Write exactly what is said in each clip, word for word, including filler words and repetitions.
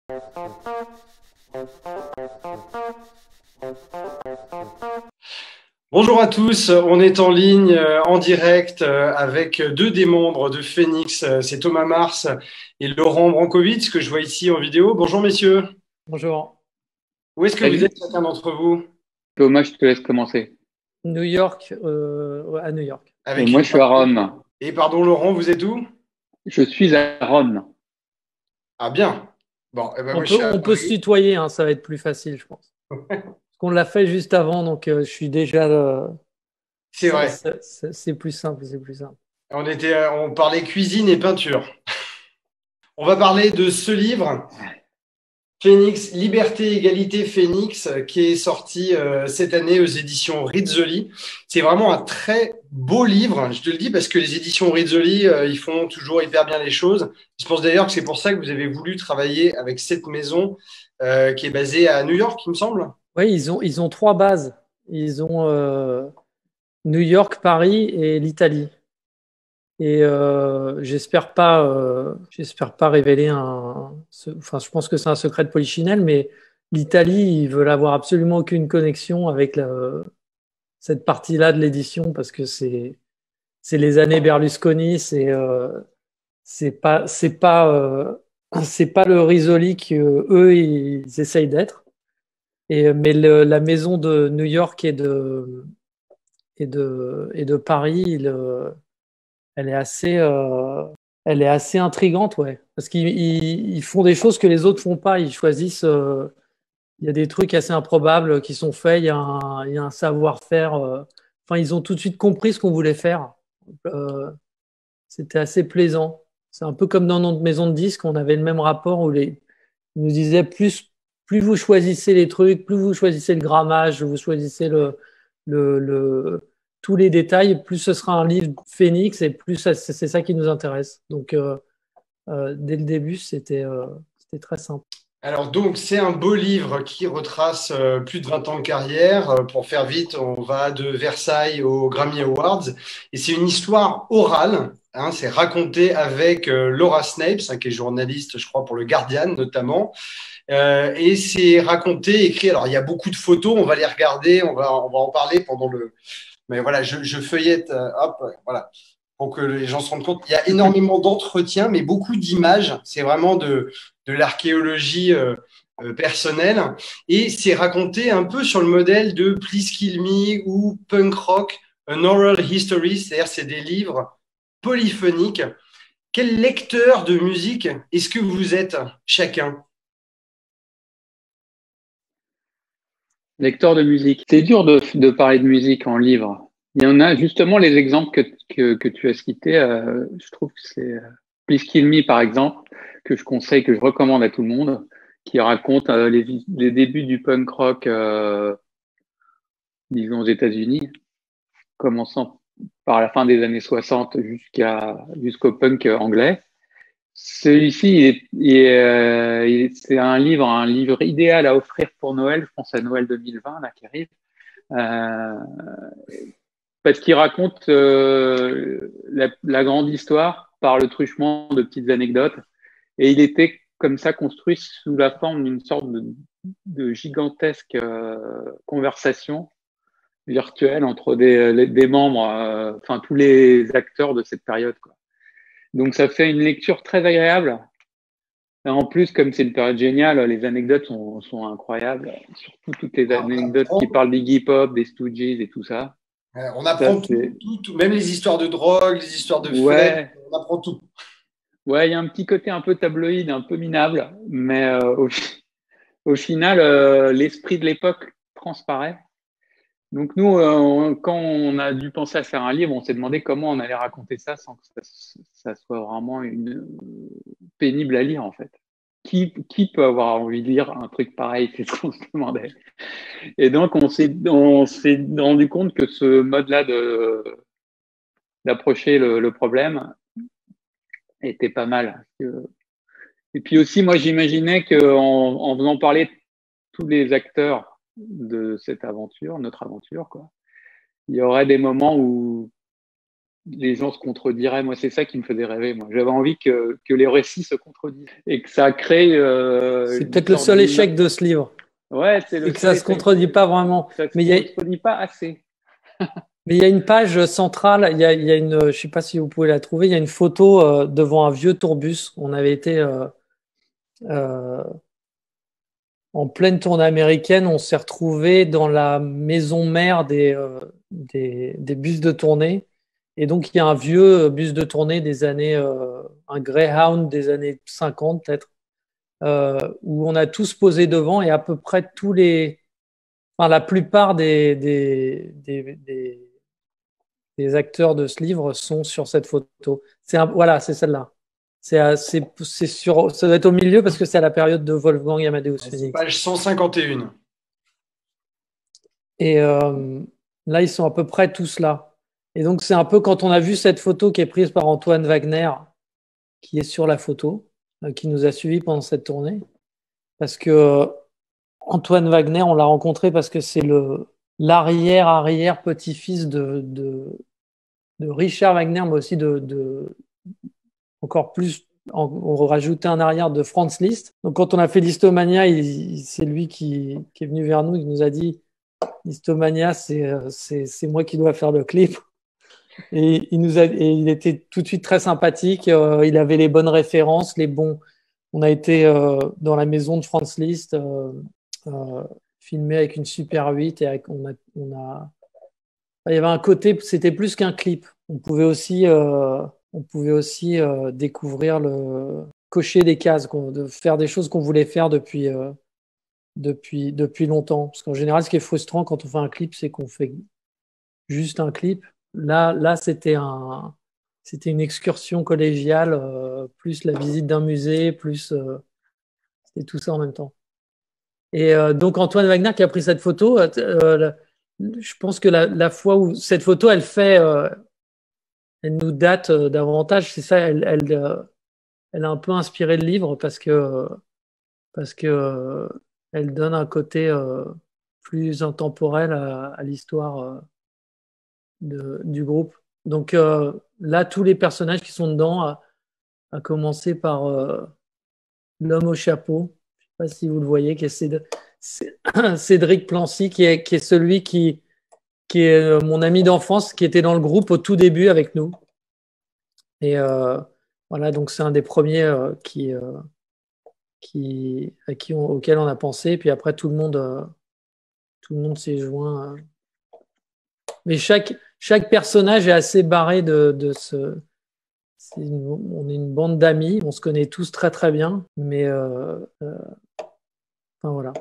Bonjour à tous, on est en ligne, euh, en direct, euh, avec deux des membres de Phoenix, euh, c'est Thomas Mars et Laurent Brankovitz que je vois ici en vidéo. Bonjour messieurs, Bonjour. où est-ce que vous Salut, êtes chacun d'entre vous? Thomas, je te laisse commencer. New York, euh, ouais, à New York. Et Avec moi, une je suis à pardon. Rome. Et pardon Laurent, vous êtes où? Je suis à Rome. Ah bien, bon, eh ben, On moi je peut, suis à on peut se Paris. tutoyer, hein, ça va être plus facile, je pense. Parce qu'on l'a fait juste avant, donc euh, je suis déjà. euh, C'est ça- vrai, ça- ça- c'est plus simple, c'est plus simple. on était, euh, on parlait cuisine et peinture. On va parler de ce livre. Phoenix, Liberté, Égalité, Phoenix, euh, qui est sorti euh, cette année aux éditions Rizzoli. C'est vraiment un très beau livre, je te le dis, parce que les éditions Rizzoli, euh, ils font toujours hyper bien les choses. Je pense d'ailleurs que c'est pour ça que vous avez voulu travailler avec cette maison euh, qui est basée à New York, il me semble. Oui, ils ont, ils ont trois bases. Ils ont euh, New York, Paris et l'Italie. Et euh, j'espère pas, euh, j'espère pas révéler un. ce- Enfin, je pense que c'est un secret de Polichinelle, mais l'Italie, ils veulent avoir absolument aucune connexion avec la- cette partie-là de l'édition parce que c'est c'est les années Berlusconi, c'est euh, c'est pas c'est pas euh, c'est pas le Risoli que eux ils essayent d'être. Et mais le- la maison de New York et de et de et de Paris, il, euh, elle est assez euh, elle est assez intrigante, ouais, parce qu'ils ils, ils font des choses que les autres font pas. Ils choisissent. euh, Il y a des trucs assez improbables qui sont faits. Il y a un, il y a un savoir-faire. euh, Enfin, ils ont tout de suite compris ce qu'on voulait faire. Euh, C'était assez plaisant. C'est un peu comme dans notre maison de disques, on avait le même rapport où les, ils nous disaient plus, plus vous choisissez les trucs, plus vous choisissez le grammage, vous choisissez le, le, le- tous les détails, plus ce sera un livre Phoenix et plus ça- c'est c'est ça qui nous intéresse. Donc, euh, euh, dès le début, c'était euh, c'était très simple. Alors donc, c'est un beau livre qui retrace euh, plus de vingt ans de carrière. Euh, pour faire vite, on va de Versailles aux Grammy Awards. Et c'est une histoire orale, hein, c'est raconté avec euh, Laura Snapes, hein, qui est journaliste, je crois, pour le Guardian notamment. Euh, et c'est raconté, écrit. Alors, il y a beaucoup de photos, on va les regarder, on va, on va en parler pendant le. Mais voilà, je, je feuillette, euh, hop, voilà, pour que les gens se rendent compte. Il y a énormément d'entretiens, mais beaucoup d'images. C'est vraiment de, de l'archéologie euh, euh, personnelle. Et c'est raconté un peu sur le modèle de Please Kill Me ou Punk Rock, An Oral History, c'est-à-dire c'est des livres polyphoniques. Quel lecteur de musique est-ce que vous êtes chacun? Lecteur de musique. C'est dur de, de parler de musique en livre. Il y en a justement les exemples que, que, que tu as cités. Euh, je trouve que c'est euh, Please Kill Me, par exemple, que je conseille, que je recommande à tout le monde, qui raconte euh, les, les débuts du punk rock, euh, disons aux États-Unis, commençant par la fin des années soixante jusqu'à jusqu'au punk euh, anglais. Celui-ci, il est, il est, euh, il- c'est un livre, un livre idéal à offrir pour Noël. Je pense à Noël deux mille vingt là qui arrive, euh, parce qu'il raconte euh, la, la grande histoire par le truchement de petites anecdotes. Et il était comme ça construit sous la forme d'une sorte de, de gigantesque euh, conversation virtuelle entre des, les- des membres, euh, enfin tous les acteurs de cette période, quoi. Donc ça fait une lecture très agréable. Et en plus, comme c'est une période géniale, les anecdotes sont, sont incroyables. Surtout toutes les On anecdotes qui apprend, parlent d'Iggy Pop, des Stooges et tout ça. euh, on Ça, apprend tout, c'est, tout, tout, même les histoires de drogue, les histoires de fête, ouais, on apprend tout. ouais, il y a un petit côté un peu tabloïd, un peu minable, mais euh, au, fi- au final, euh, l'esprit de l'époque transparaît. Donc nous, euh, on- quand on a dû penser à faire un livre, on s'est demandé comment on allait raconter ça sans que ça, ça soit vraiment une, pénible à lire, en fait. Qui, qui peut avoir envie de lire un truc pareil? C'est ce qu'on se demandait. Et donc, on s'est, on s'est rendu compte que ce mode-là de, d'approcher le, le problème était pas mal. Et puis aussi, moi, j'imaginais qu'en en faisant parler tous les acteurs de cette aventure, notre aventure, quoi, il y aurait des moments où les gens se contrediraient. Moi, c'est ça qui me faisait rêver. Moi, j'avais envie que, que les récits se contredisent et que ça crée. Euh, C'est une peut-être le sorte seul d'ima- échec de ce livre. Ouais, c'est le Et que ça seul se contredit effet. pas vraiment. Ça se Mais il y a, contredit pas assez. mais il y a une page centrale, il y a, il y a une, je sais pas si vous pouvez la trouver, il y a une photo euh, devant un vieux tourbus. On avait été euh, euh, en pleine tournée américaine, on s'est retrouvé dans la maison mère des, euh, des, des bus de tournée. Et donc, il y a un vieux bus de tournée des années, euh, un Greyhound des années cinquante peut-être, euh, où on a tous posé devant et à peu près tous les, enfin, la plupart des, des, des, des, des acteurs de ce livre sont sur cette photo. C'est un, voilà, c'est celle-là. C'est, euh, c'est, c'est sur, ça doit être au milieu parce que c'est à la période de Wolfgang Amadeus C'est Phoenix. page cent cinquante et un. Et euh, là, ils sont à peu près tous là. Et donc, c'est un peu quand on a vu cette photo qui est prise par Antoine Wagner, qui est sur la photo, euh, qui nous a suivis pendant cette tournée. Parce que euh, Antoine Wagner, on l'a rencontré parce que c'est le l'arrière-arrière-petit-fils de, de, de Richard Wagner, mais aussi de, de encore plus, en- on rajoutait un arrière de Franz Liszt. Donc, quand on a fait l'Histomania, il- il- c'est lui qui, qui est venu vers nous, il nous a dit Histomania, c'est euh, c'est c'est moi qui dois faire le clip. Et il nous a, et il était tout de suite très sympathique. euh, il avait les bonnes références, les bons. On a été euh, dans la maison de Franz Liszt, euh, euh, filmé avec une Super huit et avec, on a, on a, il y avait un côté, c'était plus qu'un clip. On pouvait aussi, euh, on pouvait aussi euh, découvrir le, cocher des cases, qu'on- de faire des choses qu'on voulait faire depuis, euh, depuis, depuis longtemps. Parce qu'en général, ce qui est frustrant quand on fait un clip, c'est qu'on fait juste un clip. Là, là, c'était un, c'était une excursion collégiale, euh, plus la visite d'un musée, plus euh, c'était tout ça en même temps. Et euh, donc Antoine Wagner qui a pris cette photo, euh, euh, je pense que la, la fois où cette photo, elle fait, euh, elle nous date euh, davantage. C'est ça, elle, elle, euh, elle a un peu inspiré le livre parce que parce que euh, elle donne un côté euh, plus intemporel à, à l'histoire euh, de- du groupe. Donc euh, là, tous les personnages qui sont dedans, à, à commencer par euh, l'homme au chapeau, je ne sais pas si vous le voyez, qui est Céd- Cé- Cédric Plancy, qui est, qui est celui qui, qui est euh, mon ami d'enfance, qui était dans le groupe au tout début avec nous. Et euh, voilà, donc c'est un des premiers euh, qui, euh, qui, à qui on- auquel on a pensé. Puis après, tout le monde, euh, tout le monde s'est joint. euh. Mais chaque, chaque personnage est assez barré de, de ce. C'est une- on est une bande d'amis, on se connaît tous très très bien, mais euh, euh, enfin voilà.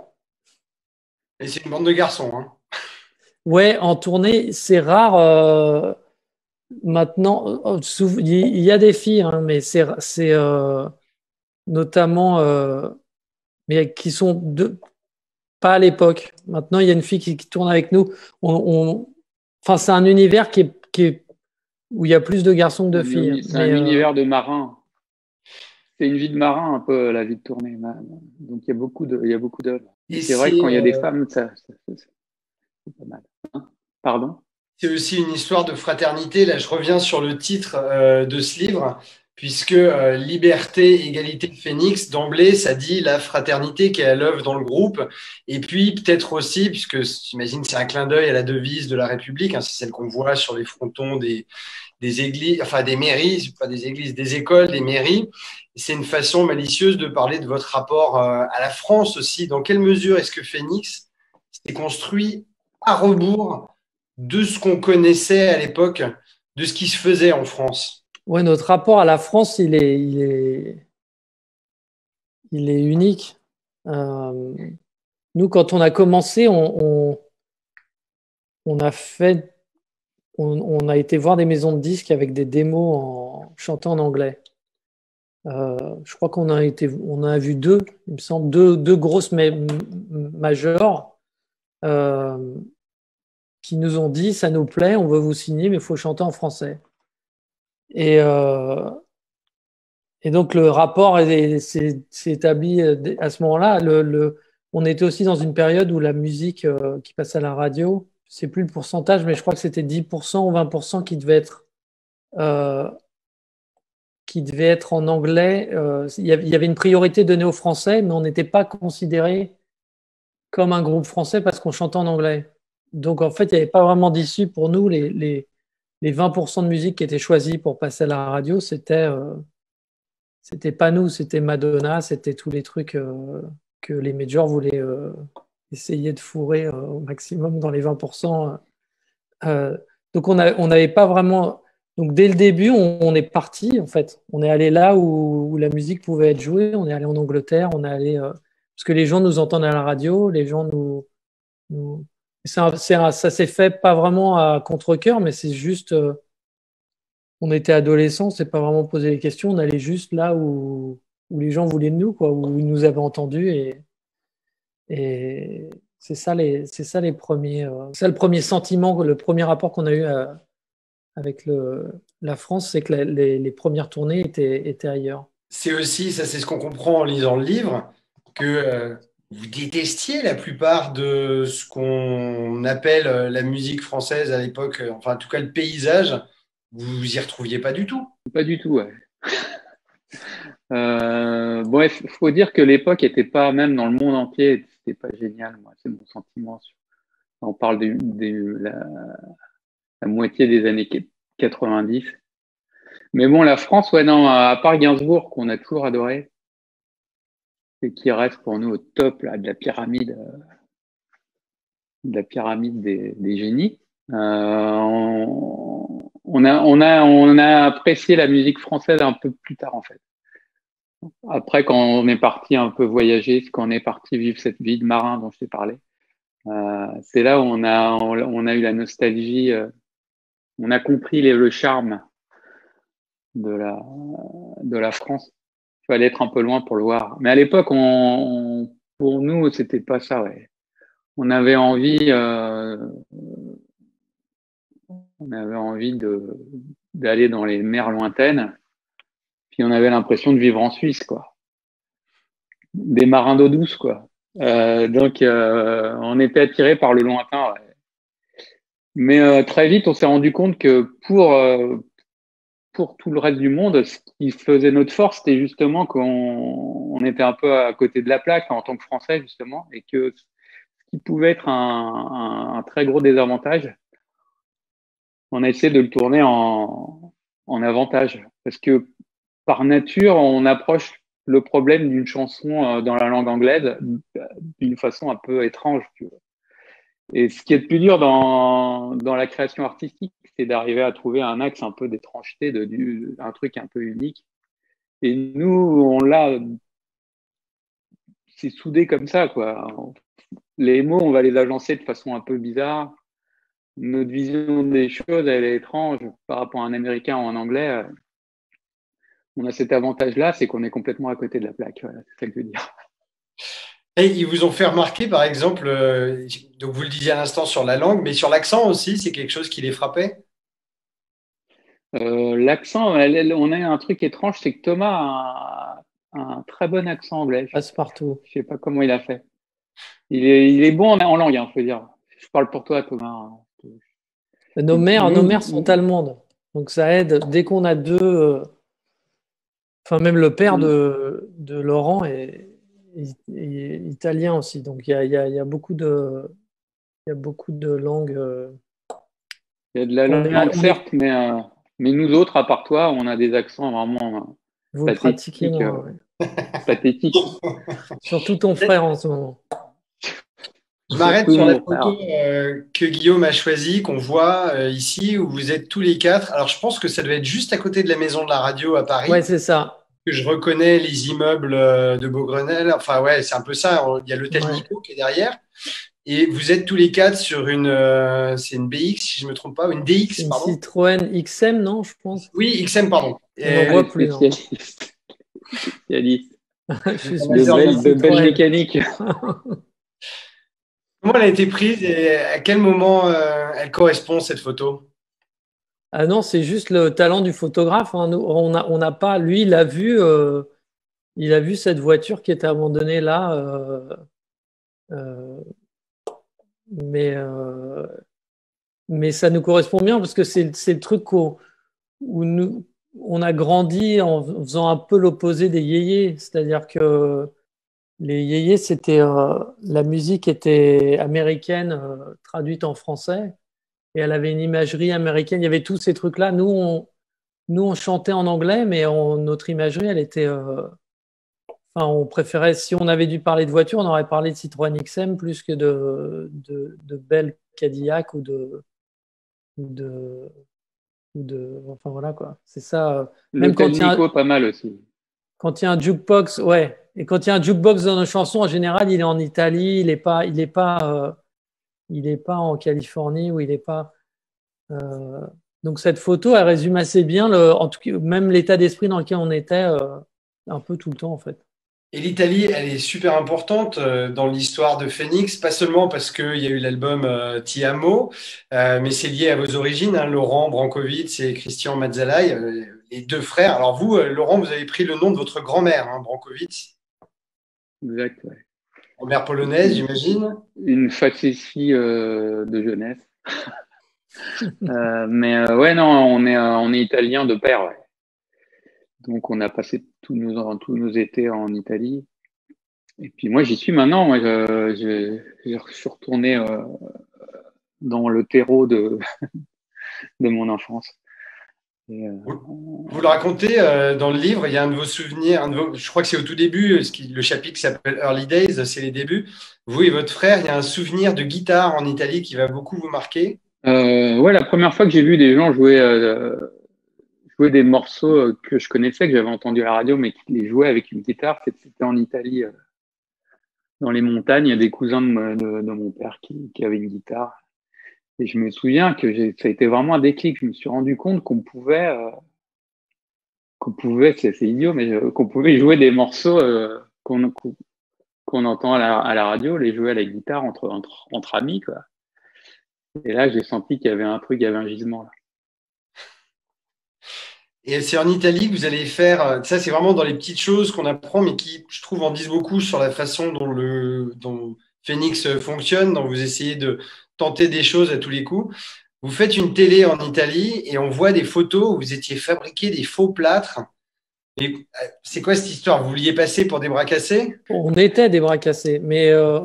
Et c'est une bande de garçons, hein. Ouais, en tournée, c'est rare euh, maintenant. euh, sou- Il y, il y a des filles, hein, mais c'est c'est euh, notamment, euh, mais qui sont de, pas à l'époque. Maintenant, il y a une fille qui, qui tourne avec nous. On, on- enfin, c'est un univers qui est, qui est- où il y a plus de garçons que de Un filles. uni- C'est Mais un euh, univers de marin. C'est une vie de marin un peu la vie de tournée. ma- Donc il y a beaucoup de, il y a beaucoup d'œuvres. Mais Et c'est vrai que quand c'est il y a des euh, femmes, ça, ça- ça- c'est pas mal. Hein. Pardon? c'est aussi une histoire de fraternité. Là, je reviens sur le titre euh, de ce livre, puisque euh, Liberté, Égalité, Phénix, d'emblée, ça dit la fraternité qui est à l'œuvre dans le groupe. Et puis, peut-être aussi, puisque j'imagine que c'est un clin d'œil à la devise de la République, hein, c'est celle qu'on voit sur les frontons des, des églises, enfin des mairies, pas des églises, des écoles, des mairies. C'est une façon malicieuse de parler de votre rapport euh, à la France aussi. Dans quelle mesure est-ce que Phoenix s'est construit à rebours de ce qu'on connaissait à l'époque, de ce qui se faisait en France? ouais, notre rapport à la France, il est, il est, il est unique. Euh, nous, quand on a commencé, on, on, on a fait, on, on a été voir des maisons de disques avec des démos en chantant en anglais. Euh, je crois qu'on a été, on a vu deux, il me semble, deux, deux grosses ma majeures euh, qui nous ont dit ça nous plaît, on veut vous signer, mais il faut chanter en français. Et, euh, et donc le rapport s'est établi à ce moment-là. Le, le, on était aussi dans une période où la musique euh, qui passe à la radio, je sais plus le pourcentage, mais je crois que c'était dix pour cent ou vingt pour cent qui devait être euh, qui devait être en anglais. Euh, il y avait il y avait une priorité donnée aux Français, mais on n'était pas considéré comme un groupe français parce qu'on chantait en anglais. Donc en fait, il n'y avait pas vraiment d'issue pour nous. Les, les, les vingt pour cent de musique qui étaient choisis pour passer à la radio, c'était euh, c'était pas nous, c'était Madonna, c'était tous les trucs euh, que les majors voulaient euh, essayer de fourrer euh, au maximum dans les vingt pour cent. Euh, donc on a, on n'avait pas vraiment. Donc dès le début, on, on est parti en fait. On est allé là où, où la musique pouvait être jouée. On est allé en Angleterre. On est allé euh, parce que les gens nous entendent à la radio. Les gens nous. nous... C'est un- c'est un- ça s'est fait pas vraiment à contre-cœur, mais c'est juste. Euh, on était adolescents, on s'est pas vraiment posé les questions. On allait juste là où, où les gens voulaient de nous, quoi, où ils nous avaient entendus et, et c'est ça les, c'est ça les premiers, euh, c'est ça le premier sentiment, le premier rapport qu'on a eu à, avec le, la France, c'est que la- les, les premières tournées étaient, étaient ailleurs. C'est aussi, ça c'est ce qu'on comprend en lisant le livre, que euh, vous détestiez la plupart de ce qu'on appelle euh, la musique française à l'époque, euh, enfin en tout cas le paysage, vous vous y retrouviez pas du tout. Pas du tout, ouais. Euh, bon, il faut dire que l'époque était pas, même dans le monde entier, c'était pas génial, moi, c'est mon sentiment. On parle de, de la, la moitié des années quatre-vingt-dix. Mais bon, la France, ouais, non, à part Gainsbourg, qu'on a toujours adoré, et qui reste pour nous au top là, de la pyramide, euh, de la pyramide des, des génies. Euh, on, on a, on a, on a apprécié la musique française un peu plus tard, en fait. Après, quand on est parti un peu voyager, quand on est parti vivre cette vie de marin dont je t'ai parlé, euh, c'est là où on a, on, on a eu la nostalgie, euh, on a compris les, le charme de la, de la France. Il fallait être un peu loin pour le voir. Mais à l'époque, on, on- pour nous, c'était pas ça, ouais. On avait envie, euh, on avait envie de, d'aller dans les mers lointaines, puis on avait l'impression de vivre en Suisse, quoi. Des marins d'eau douce, quoi. Euh, donc, euh, on était attirés par le lointain, ouais. Mais euh, très vite, on s'est rendu compte que pour euh, pour tout le reste du monde, ce qui faisait notre force, c'était justement qu'on on était un peu à côté de la plaque en tant que Français, justement, et que ce qui pouvait être un, un, un très gros désavantage, on a essayé de le tourner en, en avantage. Parce que par nature, on approche le problème d'une chanson euh, dans la langue anglaise d'une façon un peu étrange. Tu vois. Et ce qui est le plus dur dans, dans la création artistique, c'est d'arriver à trouver un axe un peu d'étrangeté, de, du, un truc un peu unique. Et nous, on l'a, c'est soudé comme ça, quoi. Les mots, on va les agencer de façon un peu bizarre. Notre vision des choses, elle est étrange par rapport à un Américain ou un Anglais. On a cet avantage-là, c'est qu'on est complètement à côté de la plaque. Voilà, c'est ça que je veux dire. Et ils vous ont fait remarquer, par exemple, euh, donc vous le disiez à l'instant sur la langue, mais sur l'accent aussi, c'est quelque chose qui les frappait? Euh, l'accent, elle, elle, on a un truc étrange, c'est que Thomas a un, un très bon accent anglais. Passe-partout. Je sais pas comment il a fait. Il est, il est bon en, en langue, hein, faut dire. Je parle pour toi, Thomas. Nos mères, nos mères sont Nous, allemandes, donc ça aide. Dès qu'on a deux, euh, enfin même le père nous, de, de Laurent est, est- est italien aussi, donc il y a, il y a- il y a beaucoup de, il y a beaucoup de langues. euh, il y a de la on est, langue, on est, certes, mais, euh, mais nous autres, à part toi, on a des accents vraiment euh, vous le pratiquez pathétiques. moins, Euh, ouais. pathétiques. Surtout ton frère en ce moment. Je m'arrête Surtout sur la mon photo frère. euh, que Guillaume a choisie, qu'on voit euh, ici, où vous êtes tous les quatre. Alors, je pense que ça doit être juste à côté de la maison de la radio à Ouais, Paris, c'est ça. que je reconnais les immeubles euh, de Beaugrenelle. Enfin, ouais, c'est un peu ça. Il y a l'hôtel Ouais. Nico qui est derrière. Et vous êtes tous les quatre sur une, euh, c'est une B X, si je ne me trompe pas, une C'est D X, une pardon. Citroën X M, non, je pense. Oui, X M, pardon. On n'en Et Les voit plus, hein. spécialistes. Spécialistes. Je suis un De spécialiste amateur belles, de belles Citroën. mécaniques. comment elle a été prise et à quel moment euh, elle correspond, cette photo? Ah non, c'est juste le talent du photographe, hein. Nous, on a, on n'a pas, lui, il a vu, euh, il a vu cette voiture qui était abandonnée là, euh, euh, mais, euh, mais ça nous correspond bien parce que c'est, c'est le truc qu'on où nous, on a grandi en faisant un peu l'opposé des yéyés, c'est-à-dire que les yéyés, c'était euh, la musique était américaine euh, traduite en français et elle avait une imagerie américaine. Il y avait tous ces trucs-là. Nous, on, nous, on chantait en anglais, mais on- notre imagerie, elle était. euh, Enfin, on préférait, si on avait dû parler de voiture, on aurait parlé de Citroën X M plus que de, de, de belle Cadillac ou de, ou de, ou de. Enfin voilà quoi. C'est ça. euh, Même L'Hôtel quand il y a un, Nico, pas mal aussi. quand il y a un jukebox, ouais. Et quand il y a un jukebox dans nos chansons, en général, il est en Italie, il n'est pas, il est pas, euh, il est pas en Californie ou il n'est pas. euh, Donc cette photo, elle résume assez bien le, en tout cas, même l'état d'esprit dans lequel on était euh, un peu tout le temps en fait. Et l'Italie, elle est super importante euh, dans l'histoire de Phoenix, pas seulement parce qu'il y a eu l'album euh, Ti Amo, euh, mais c'est lié à vos origines, hein, Laurent Brankovic et Christian Mazzalai, euh, les deux frères. Alors vous, euh, Laurent, vous avez pris le nom de votre grand-mère, hein, Brankovic, Exact, ouais. grand-mère polonaise, Une, j'imagine. une facétie euh, de jeunesse. Euh, mais euh, ouais, non, on est, euh, on est italien de père, ouais. Donc on a passé tous nos, tous nos étés en Italie. Et puis moi, j'y suis maintenant. Moi, je, je, je suis retourné euh, dans le terreau de, de mon enfance. Et, euh, Vous, vous le racontez euh, dans le livre, il y a un de vos souvenirs, un de vos- je crois que c'est au tout début, ce qui- le chapitre qui s'appelle Early Days, c'est les débuts. Vous et votre frère, il y a un souvenir de guitare en Italie qui va beaucoup vous marquer. euh, ouais, la première fois que j'ai vu des gens jouer, euh, jouer des morceaux euh, que je connaissais, que j'avais entendu à la radio, mais qui les jouaient avec une guitare, c'était en Italie, euh, dans les montagnes. Il y a des cousins de, mon- de, de mon père qui, qui avaient une guitare. Et je me souviens que j'ai, ça a été vraiment un déclic. Je me suis rendu compte qu'on pouvait, euh, qu'on pouvait, c'est, c'est idiot, mais euh, qu'on pouvait jouer des morceaux euh, qu'on, qu'on entend à la, à la radio, les jouer à la guitare entre, entre, entre amis, quoi. Et là, j'ai senti qu'il y avait un truc, il y avait un gisement là. Et c'est en Italie que vous allez faire, euh, ça c'est vraiment dans les petites choses qu'on apprend, mais qui, je trouve, en disent beaucoup sur la façon dont le, dont Phoenix euh, fonctionne, dont vous essayez de tenter des choses à tous les coups. Vous faites une télé en Italie et on voit des photos où vous étiez fabriqué des faux plâtres. Et euh, c'est quoi cette histoire? Vous vouliez passer pour des bras cassés? On était des bras cassés, mais euh,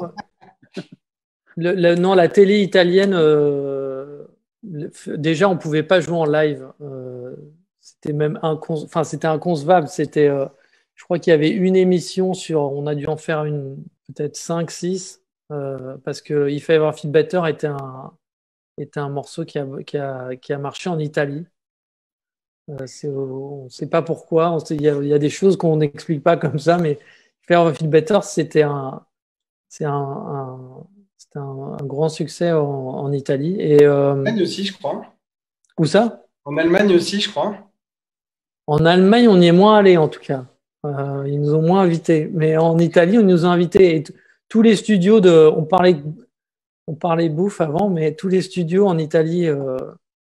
le, le- non, la télé italienne, euh, le- déjà, on pouvait pas jouer en live. Euh, c'était même incon- enfin, c'était inconcevable. C'était, euh, je crois qu'il y avait une émission sur, on a dû en faire une, peut-être cinq, six, euh, parce que If I Ever Feel Better était un, était un morceau qui a, qui a, qui a marché en Italie. Euh, c'est- on ne sait pas pourquoi. On sait- Il y a, il y a des choses qu'on n'explique pas comme ça, mais If I Ever Feel Better, c'était un, c'est un, un- c'était un, un grand succès en, en Italie. Et En euh, Allemagne aussi, je crois. où ça? En Allemagne aussi, je crois. En Allemagne, on y est moins allé en tout cas. Euh, ils nous ont moins invités. Mais en Italie, on nous a invités. Et t- tous les studios de, on parlait, on parlait bouffe avant, mais tous les studios en Italie, euh,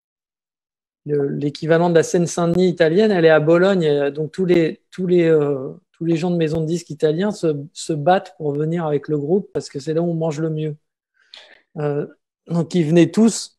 le- l'équivalent de la Seine-Saint-Denis italienne, elle est à Bologne. Et donc tous les, tous les, euh, tous les gens de maisons de disques italiens se, se battent pour venir avec le groupe parce que c'est là où on mange le mieux. Euh, donc ils venaient tous.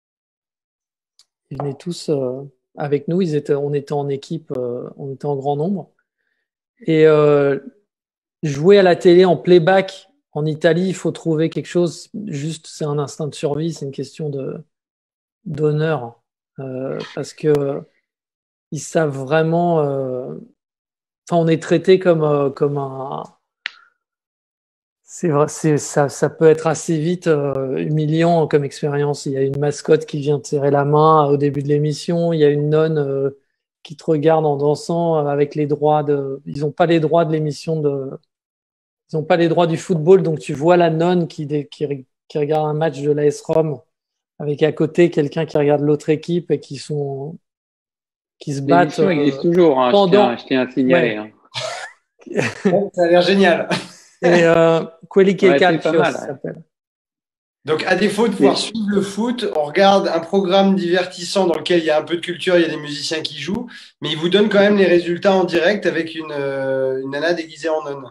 Ils venaient tous euh, avec nous. Ils étaient, on était en équipe, euh, on était en grand nombre. Et euh, jouer à la télé en playback en Italie, il faut trouver quelque chose. Juste, c'est un instinct de survie, c'est une question de d'honneur, euh, parce que ils savent vraiment. euh, Enfin, on est traité comme euh, comme un. C'est vrai, c'est, ça, ça peut être assez vite euh, humiliant comme expérience. Il y a une mascotte qui vient te serrer la main au début de l'émission. Il y a une nonne euh, qui te regarde en dansant euh, avec les droits de. Ils n'ont pas les droits de l'émission de. Ils n'ont pas les droits du football, donc tu vois la nonne qui, dé- qui, qui regarde un match de l'A S Rome avec à côté quelqu'un qui regarde l'autre équipe et qui sont qui se battent L'émission euh, existe toujours, hein, je tiens, pendant. je tiens à signaler. Ouais. Hein. Bon, ça a l'air génial. Et euh, Quelli che Ouais, c'est pas calcio, mal. ça Ouais. s'appelle. Donc, à défaut de pouvoir Et- suivre le foot, on regarde un programme divertissant dans lequel il y a un peu de culture, il y a des musiciens qui jouent, mais il vous donne quand même les résultats en direct avec une, euh, une nana déguisée en nonne.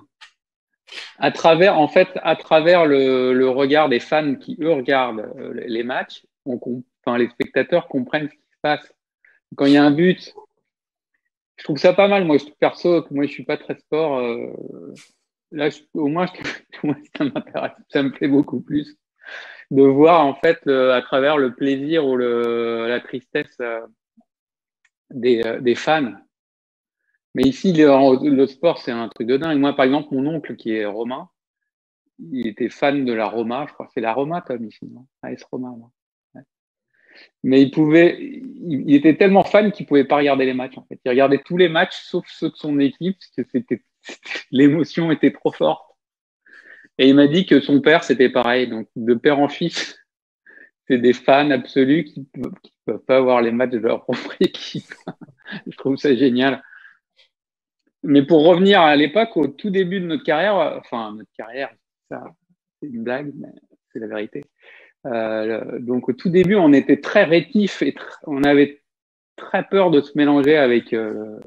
À travers, en fait, à travers le, le regard des fans qui, eux, regardent euh, les matchs, on, com- enfin, les spectateurs comprennent ce qui se passe. Quand il y a un but, je trouve ça pas mal. Moi, je, perso, moi, je suis pas très sport. Euh, là, je, au moins, je, moi, ça m'intéresse, ça me plaît beaucoup plus de voir en fait le, à travers le plaisir ou le, la tristesse euh, des, euh, des fans. Mais ici, le, le sport, c'est un truc de dingue. Moi, par exemple, mon oncle qui est romain, il était fan de la Roma, je crois. C'est la Roma, Tom, ici, non? A S Roma, non? Ouais. Mais il pouvait, il, il était tellement fan qu'il pouvait pas regarder les matchs, en fait. Il regardait tous les matchs, sauf ceux de son équipe, parce que c'était, l'émotion était trop forte. Et il m'a dit que son père, c'était pareil. Donc, de père en fils, c'est des fans absolus qui ne peuvent pas voir les matchs de leur propre équipe. Je trouve ça génial. Mais pour revenir à l'époque, au tout début de notre carrière, enfin, notre carrière, ça, c'est une blague, mais c'est la vérité. Euh, donc, au tout début, on était très rétifs et tr- on avait très peur de se mélanger avec, euh,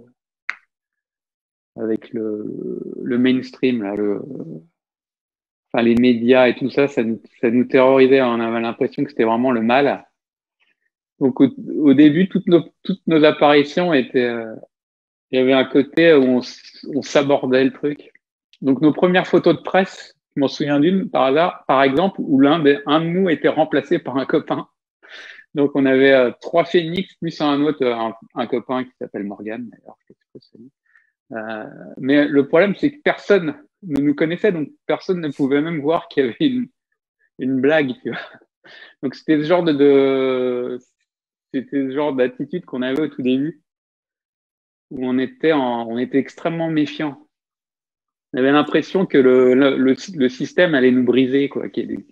avec le, le mainstream, là, le, enfin, les médias et tout ça, ça nous, ça nous terrorisait. On avait l'impression que c'était vraiment le mal. Donc, au, au début, toutes nos, toutes nos apparitions étaient, euh, il y avait un côté où on, on s'abordait le truc. Donc, nos premières photos de presse, je m'en souviens d'une par hasard, par exemple, où l'un des, un de nous était remplacé par un copain. Donc, on avait euh, trois phénix plus un autre, un, un copain qui s'appelle Morgan, d'ailleurs. Je sais pas si c'est lui. Euh, mais le problème, c'est que personne ne nous connaissait, donc personne ne pouvait même voir qu'il y avait une, une blague. Tu vois. Donc, c'était ce genre de, de c'était ce genre d'attitude qu'on avait au tout début, où on était en, on était extrêmement méfiant. On avait l'impression que le, le, le, le système allait nous briser, quoi.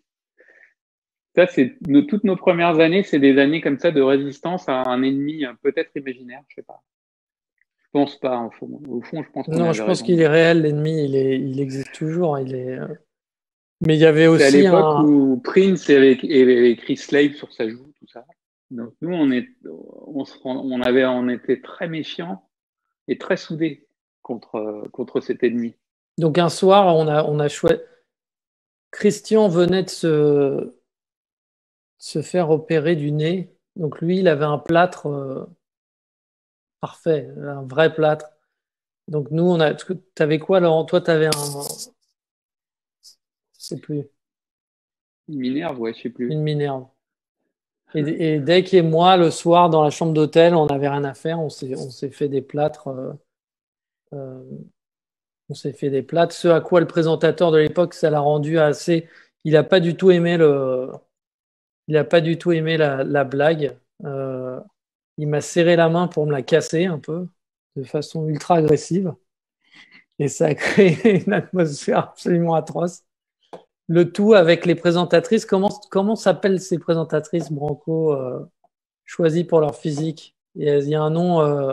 Ça, c'est nos, toutes nos premières années, c'est des années comme ça de résistance à un ennemi euh, peut-être imaginaire, je sais pas. Je pense pas, au fond. Au fond, je pense qu'on Non, je avait pense raison. qu'il est réel, l'ennemi, il est, il existe toujours. Il est, euh, mais il y avait C'est à aussi l'époque un. où Prince avait, avait écrit Slave sur sa joue, tout ça. Donc nous, on est, on se rend- on avait, on était très méfiants et très soudés contre, contre cet ennemi. Donc un soir, on a, on a choisi. Christian venait de se, se faire opérer du nez. Donc lui, il avait un plâtre euh, parfait, un vrai plâtre. Donc nous, on a. Tu avais quoi, Laurent? Toi, tu avais un. Je sais plus. Il m'énerve, ouais, je sais plus. Une Minerve. Et, et Dec et moi, le soir, dans la chambre d'hôtel, on n'avait rien à faire. On s'est, on s'est fait des plâtres. euh, euh, on s'est fait des plâtres. Ce à quoi le présentateur de l'époque, ça l'a rendu assez. Il n'a pas du tout aimé le. Il n'a pas du tout aimé la, la blague. Euh, il m'a serré la main pour me la casser un peu, de façon ultra agressive. Et ça a créé une atmosphère absolument atroce. Le tout avec les présentatrices. Comment, comment s'appellent ces présentatrices, Branco, euh, choisies pour leur physique? Il y a, il y a un nom, euh,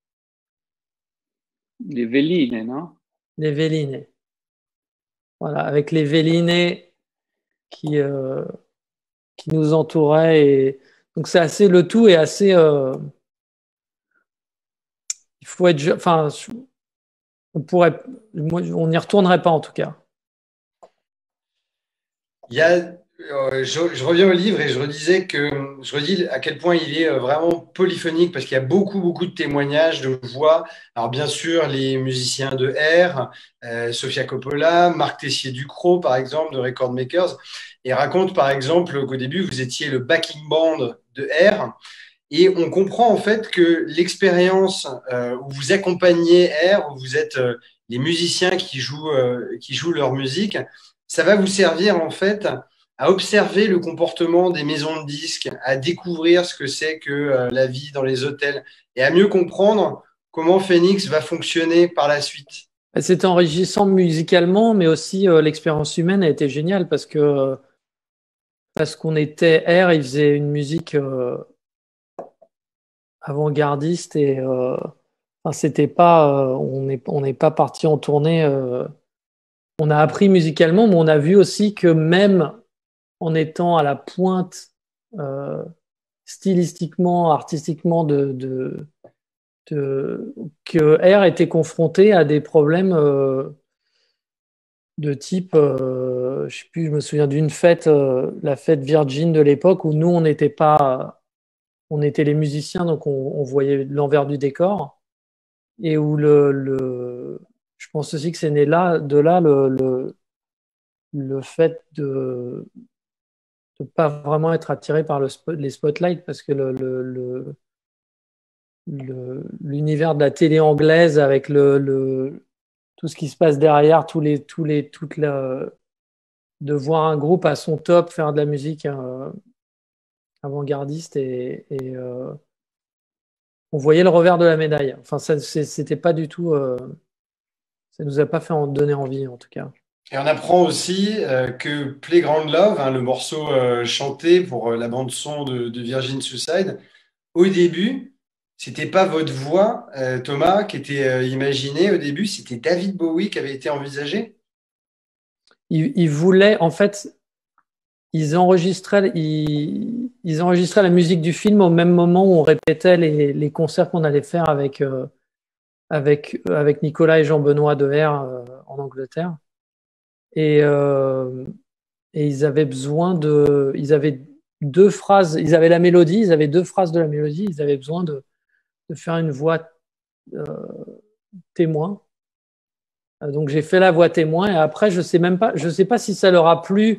Les Véline, non? les Vélinées. Voilà, avec les Vélinées qui, euh, qui nous entouraient. Et... Donc c'est assez, le tout est assez. euh, il faut être. Enfin, on pourrait, moi, on n'y retournerait pas en tout cas. Il y a, euh, je, je reviens au livre et je redisais que je redis à quel point il est euh, vraiment polyphonique parce qu'il y a beaucoup, beaucoup de témoignages de voix. Alors, bien sûr, les musiciens de R, euh, Sofia Coppola, Marc Tessier-Ducrot, par exemple, de Record Makers, et raconte, par exemple, qu'au début, vous étiez le backing band de R. Et on comprend en fait que l'expérience euh, où vous accompagnez R, où vous êtes euh, les musiciens qui jouent, euh, qui jouent leur musique, ça va vous servir en fait à observer le comportement des maisons de disques, à découvrir ce que c'est que euh, la vie dans les hôtels et à mieux comprendre comment Phoenix va fonctionner par la suite. C'était enrichissant musicalement, mais aussi euh, l'expérience humaine a été géniale parce que parce qu'on était R, il faisait une musique euh, avant-gardiste et euh, enfin, c'était pas, euh, on n'est on n'est pas parti en tournée. euh, on a appris musicalement, mais on a vu aussi que même en étant à la pointe euh, stylistiquement, artistiquement de, de, de- que R était confronté à des problèmes euh, de type, euh, je sais plus, je me souviens d'une fête, euh, la fête Virgin de l'époque où nous on n'était pas, on était les musiciens, donc on, on voyait l'envers du décor. Et où le, le, je pense aussi que c'est né là, de là le, le, le fait de ne pas vraiment être attiré par le spot, les spotlights, parce que le, le, le, le- l'univers de la télé anglaise avec le, le, tout ce qui se passe derrière, tous les, tous les, toute la, de voir un groupe à son top faire de la musique euh, avant-gardiste et, et euh, on voyait le revers de la médaille. Enfin, ça, c'est- c'était pas du tout, euh, ça nous a pas fait en donner envie en tout cas. Et on apprend aussi euh, que Playground Love, hein, le morceau euh, chanté pour euh, la bande son de, de Virgin Suicide, au début, c'était pas votre voix, euh, Thomas, qui était euh, imaginée au début, c'était David Bowie qui avait été envisagé. Ils, ils voulaient, en fait, ils enregistraient, ils, ils enregistraient la musique du film au même moment où on répétait les, les concerts qu'on allait faire avec, euh, avec, avec Nicolas et Jean-Benoît Deher euh, en Angleterre. Et, euh, et ils avaient besoin de. Ils avaient deux phrases, ils avaient la mélodie, ils avaient deux phrases de la mélodie, ils avaient besoin de, de faire une voix euh, témoin. Donc j'ai fait la voix témoin et après je sais même pas, je sais pas si ça leur a plu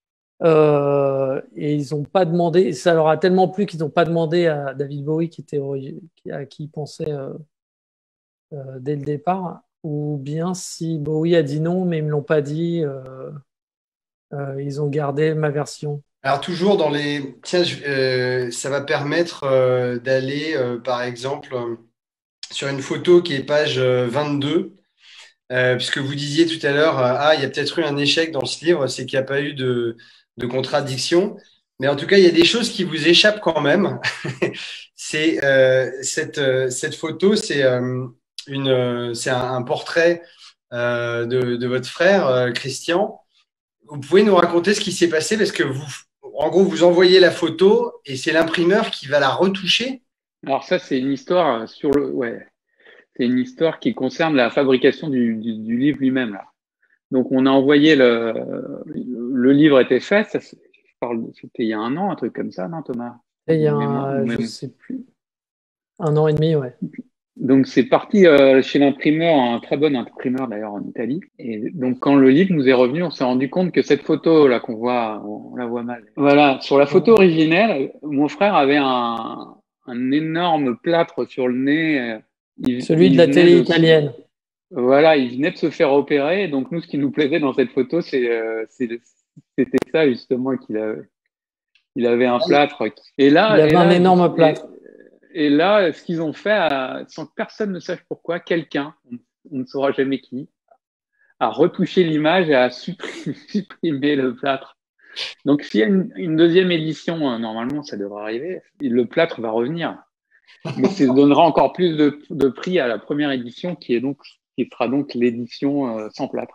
euh, et ils ont pas demandé, ça leur a tellement plu qu'ils n'ont pas demandé à David Bowie qui était qui, à qui ils pensaient euh, euh, dès le départ, ou bien si Bowie a dit non mais ils me l'ont pas dit, euh, euh, ils ont gardé ma version. Alors toujours dans les... Tiens, je- euh, ça va permettre euh, d'aller, euh, par exemple, euh, sur une photo qui est page euh, vingt-deux, euh, puisque vous disiez tout à l'heure, euh, ah, il y a peut-être eu un échec dans ce livre, c'est qu'il n'y a pas eu de, de contradiction. Mais en tout cas, il y a des choses qui vous échappent quand même. C'est euh, cette, euh, cette photo, c'est euh, une, euh, c'est un, un portrait euh, de, de votre frère, euh, Christian. Vous pouvez nous raconter ce qui s'est passé parce que vous, en gros, vous envoyez la photo et c'est l'imprimeur qui va la retoucher. Alors ça, c'est une histoire sur le, ouais, c'est une histoire qui concerne la fabrication du, du, du livre lui-même là. Donc on a envoyé le, le livre était fait, ça, je parle, c'était il y a un an, un truc comme ça, non Thomas? Et il y a Même, ou un, je même. sais plus, un an et demi, ouais. Donc c'est parti euh, chez l'imprimeur, un très bon imprimeur d'ailleurs en Italie. Et donc quand le livre nous est revenu, on s'est rendu compte que cette photo là qu'on voit, on la voit mal. Voilà, sur la photo originelle, mon frère avait un, un énorme plâtre sur le nez. Il, Celui de il la venait télé de, italienne. voilà, il venait de se faire opérer. Donc nous, ce qui nous plaisait dans cette photo, c'est, euh, c'est, c'était ça justement qu'il avait. Il avait un plâtre. Et Il là, avait et un là, énorme et, plâtre. et là, ce qu'ils ont fait, à- sans que personne ne sache pourquoi, quelqu'un, on, on ne saura jamais qui, a retouché l'image et a supprimé, supprimé le plâtre. Donc, s'il y a une, une deuxième édition, euh, normalement, ça devrait arriver, le plâtre va revenir. Mais ça donnera encore plus de, de prix à la première édition, qui est donc, qui sera donc l'édition euh, sans plâtre.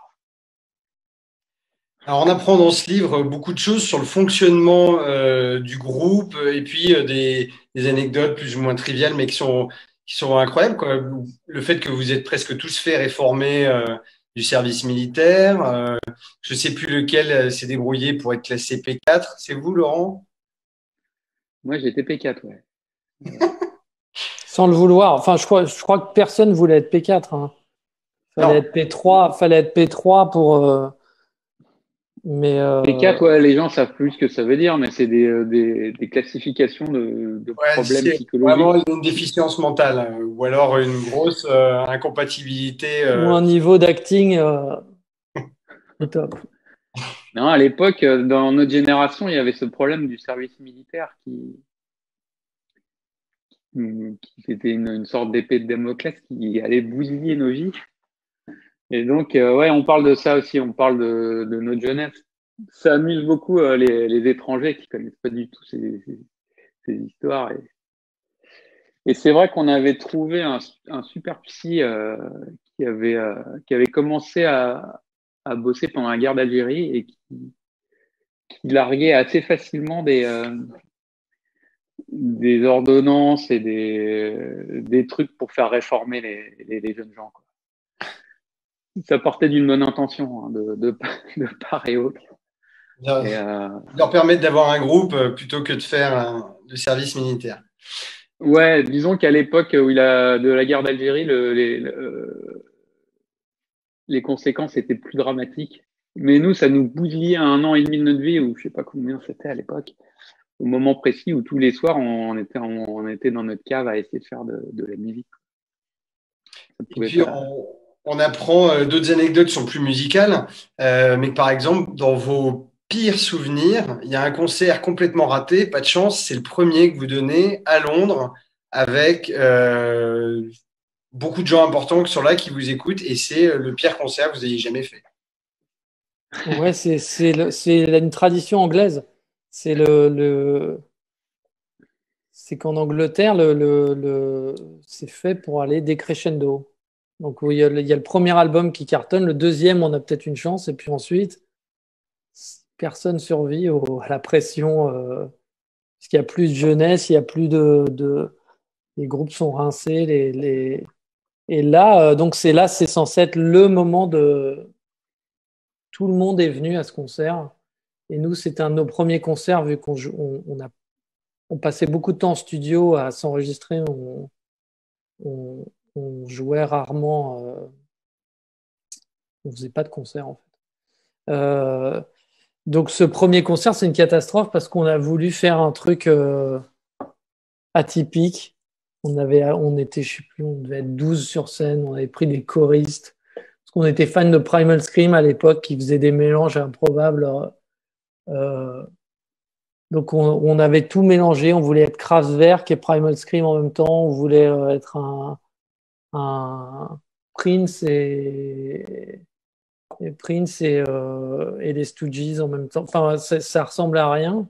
Alors, on apprend dans ce livre beaucoup de choses sur le fonctionnement euh, du groupe et puis euh, des, des anecdotes plus ou moins triviales, mais qui sont, qui sont incroyables, quoi. Le fait que vous êtes presque tous fait réformer euh, du service militaire. Euh, je ne sais plus lequel euh, s'est débrouillé pour être classé P quatre. C'est vous, Laurent? Moi, j'étais P quatre, ouais. Sans le vouloir. Enfin, je crois, je crois que personne voulait être P quatre. Hein. Fallait Non. être P trois, fallait être P trois pour. Euh, mais P quatre, euh, ouais, les gens savent plus ce que ça veut dire, mais c'est des, euh, des, des classifications de, de Ouais, problèmes c'est vraiment psychologiques. une déficience mentale euh, ou alors une grosse euh, incompatibilité. ou euh. un niveau d'acting euh, au top. Non, à l'époque, euh, dans notre génération, il y avait ce problème du service militaire qui, qui c'était une, une sorte d'épée de Damoclès qui allait bousiller nos vies. Et donc, euh, ouais, on parle de ça aussi, on parle de, de notre jeunesse. Ça amuse beaucoup euh, les, les étrangers qui connaissent pas du tout ces, ces, ces histoires. Et, et c'est vrai qu'on avait trouvé un, un super psy euh, qui avait euh, qui avait commencé à, à bosser pendant la guerre d'Algérie et qui, qui larguait assez facilement des euh, des ordonnances et des des trucs pour faire réformer les, les, les jeunes gens, quoi. Ça partait d'une bonne intention, hein, de, de, de part et autre. Leur Et, euh, leur permettre d'avoir un groupe euh, plutôt que de faire un- le service militaire. Ouais, disons qu'à l'époque où il a de la guerre d'Algérie, le, les, le- les conséquences étaient plus dramatiques. Mais nous, ça nous bousillait un an et demi de notre vie, ou je sais pas combien c'était à l'époque, au moment précis où tous les soirs on était, on était dans notre cave à essayer de faire de, de la musique. Ça Et pouvait puis, pas. on, on apprend euh, d'autres anecdotes qui sont plus musicales, euh, mais que, par exemple, dans vos pires souvenirs, il y a un concert complètement raté, pas de chance, c'est le premier que vous donnez à Londres avec euh, beaucoup de gens importants qui sont là, qui vous écoutent, et c'est euh, le pire concert que vous ayez jamais fait. Ouais, c'est c'est le- c'est une tradition anglaise. C'est le, le c'est qu'en Angleterre, le, le, le- c'est fait pour aller décrescendo. Donc oui, il y a, le il y a le premier album qui cartonne, le deuxième, on a peut-être une chance, et puis ensuite, personne survit au- à la pression, euh, parce qu'il y a plus de jeunesse, il y a plus de, de- les groupes sont rincés, les, les... et là, euh, donc c'est là, c'est censé être le moment de tout le monde est venu à ce concert. Et nous, c'était un de nos premiers concerts, vu qu'on jou- on, on a, on passait beaucoup de temps en studio à s'enregistrer. On, on, on jouait rarement, euh, on faisait pas de concert en fait. Euh, donc ce premier concert, c'est une catastrophe parce qu'on a voulu faire un truc euh, atypique. On avait, on était, je sais plus, on devait être douze sur scène. On avait pris des choristes parce qu'on était fan de Primal Scream à l'époque, qui faisait des mélanges improbables. Euh, Donc on, on avait tout mélangé, on voulait être Kraftwerk et Primal Scream en même temps, on voulait euh, être un, un Prince et, et Prince et, euh, et les Stooges en même temps. Enfin, ça, ça ressemble à rien.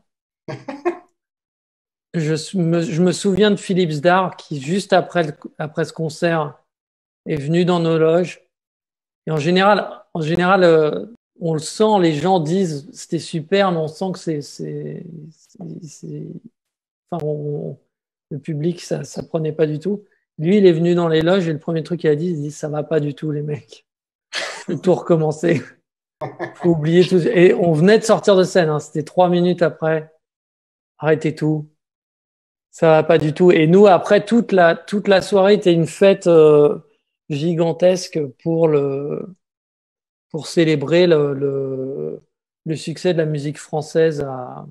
Je s- me, je me souviens de Philippe Zdar qui, juste après, le- après ce concert, est venu dans nos loges. Et en général, en général euh, on le sent, les gens disent c'était super, mais on sent que c'est, c'est, c'est- c'est- enfin, on- le public, ça, ça prenait pas du tout. Lui, il est venu dans les loges et le premier truc qu'il a dit, il dit, ça va pas du tout, les mecs. Faut tout recommencer. Faut oublier tout. Et on venait de sortir de scène, hein. C'était trois minutes après. Arrêtez tout. Ça va pas du tout. Et nous, après, toute la, toute la soirée était une fête euh, gigantesque pour le, pour célébrer le, le, le succès de la musique française à,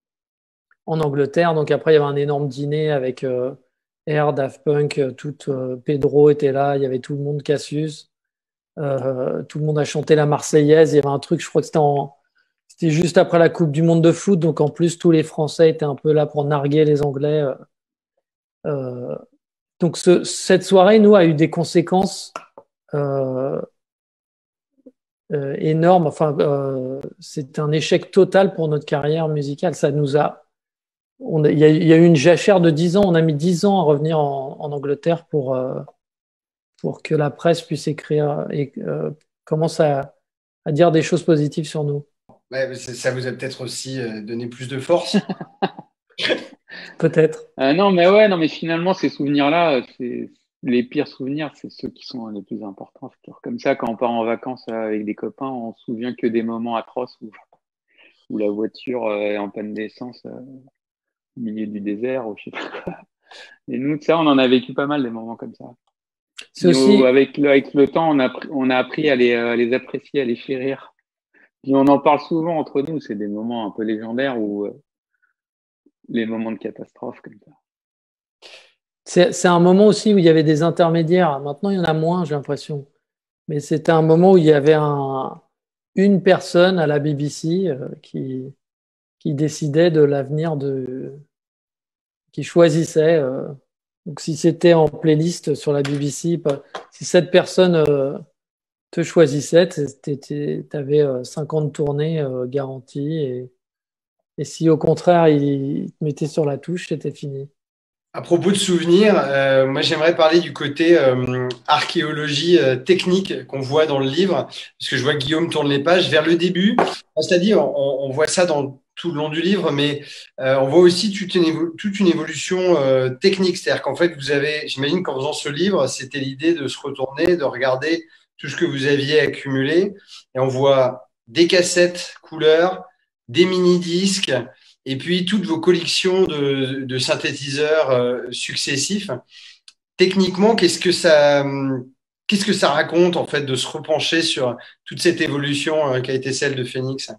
en Angleterre. Donc après, il y avait un énorme dîner avec euh, Air, Daft Punk, euh, tout, euh, Pedro était là, il y avait tout le monde, Cassius. Euh, tout le monde a chanté la Marseillaise. Il y avait un truc, je crois que c'était en, c'était juste après la Coupe du Monde de foot. Donc en plus, tous les Français étaient un peu là pour narguer les Anglais. Euh, euh, donc ce, cette soirée, nous, a eu des conséquences euh, euh, énormes. Enfin, euh, c'est un échec total pour notre carrière musicale. Ça nous a On a- il y a, il y a eu une jachère de dix ans. On a mis dix ans à revenir en, en Angleterre pour, euh, pour que la presse puisse écrire et euh, commence à, à dire des choses positives sur nous. Ouais, mais c'est- ça vous a peut-être aussi euh, donné plus de force. Peut-être. Euh, non, mais ouais, non, mais finalement, ces souvenirs-là, c'est les pires souvenirs, c'est ceux qui sont les plus importants. C'est toujours comme ça, quand on part en vacances euh, avec des copains, on se souvient que des moments atroces où, où la voiture euh, est en panne d'essence euh, au milieu du désert, ou je sais pas quoi. Et nous, ça, on en a vécu pas mal des moments comme ça. C'est Puis au- aussi, avec le, avec le temps, on a, appris- on a appris à les, euh, les apprécier, à les chérir. Puis on en parle souvent entre nous, c'est des moments un peu légendaires ou euh, les moments de catastrophe comme ça. c'est, c'est un moment aussi où il y avait des intermédiaires. Maintenant, il y en a moins, j'ai l'impression. Mais c'était un moment où il y avait un, une personne à la B B C euh, qui, qui décidait de l'avenir de, qui choisissait. euh, donc, si c'était en playlist sur la B B C, pas- si cette personne euh, te choisissait, tu avais cinquante tournées euh, garanties. Et, et si au contraire, il te mettait sur la touche, c'était fini. À propos de souvenirs, euh, moi j'aimerais parler du côté euh, archéologie euh, technique qu'on voit dans le livre, parce que je vois que Guillaume tourne les pages vers le début. C'est-à-dire, on, on voit ça dans tout le long du livre, mais euh, on voit aussi toute une, évo- toute une évolution euh, technique. C'est-à-dire qu'en fait, vous avez, j'imagine qu'en faisant ce livre, c'était l'idée de se retourner, de regarder tout ce que vous aviez accumulé, et on voit des cassettes couleurs, des mini-disques et puis toutes vos collections de, de synthétiseurs euh, successifs. Techniquement, qu'est-ce que ça, qu'est-ce que ça raconte en fait de se repencher sur toute cette évolution euh, qui a été celle de Phoenix?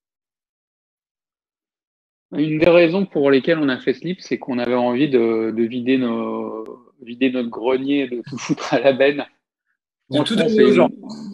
Une des raisons pour lesquelles on a fait ce livre, c'est qu'on avait envie de, de vider nos, vider notre grenier, et de tout foutre à la benne. De tout Franchement, donner c'est aux gens. une-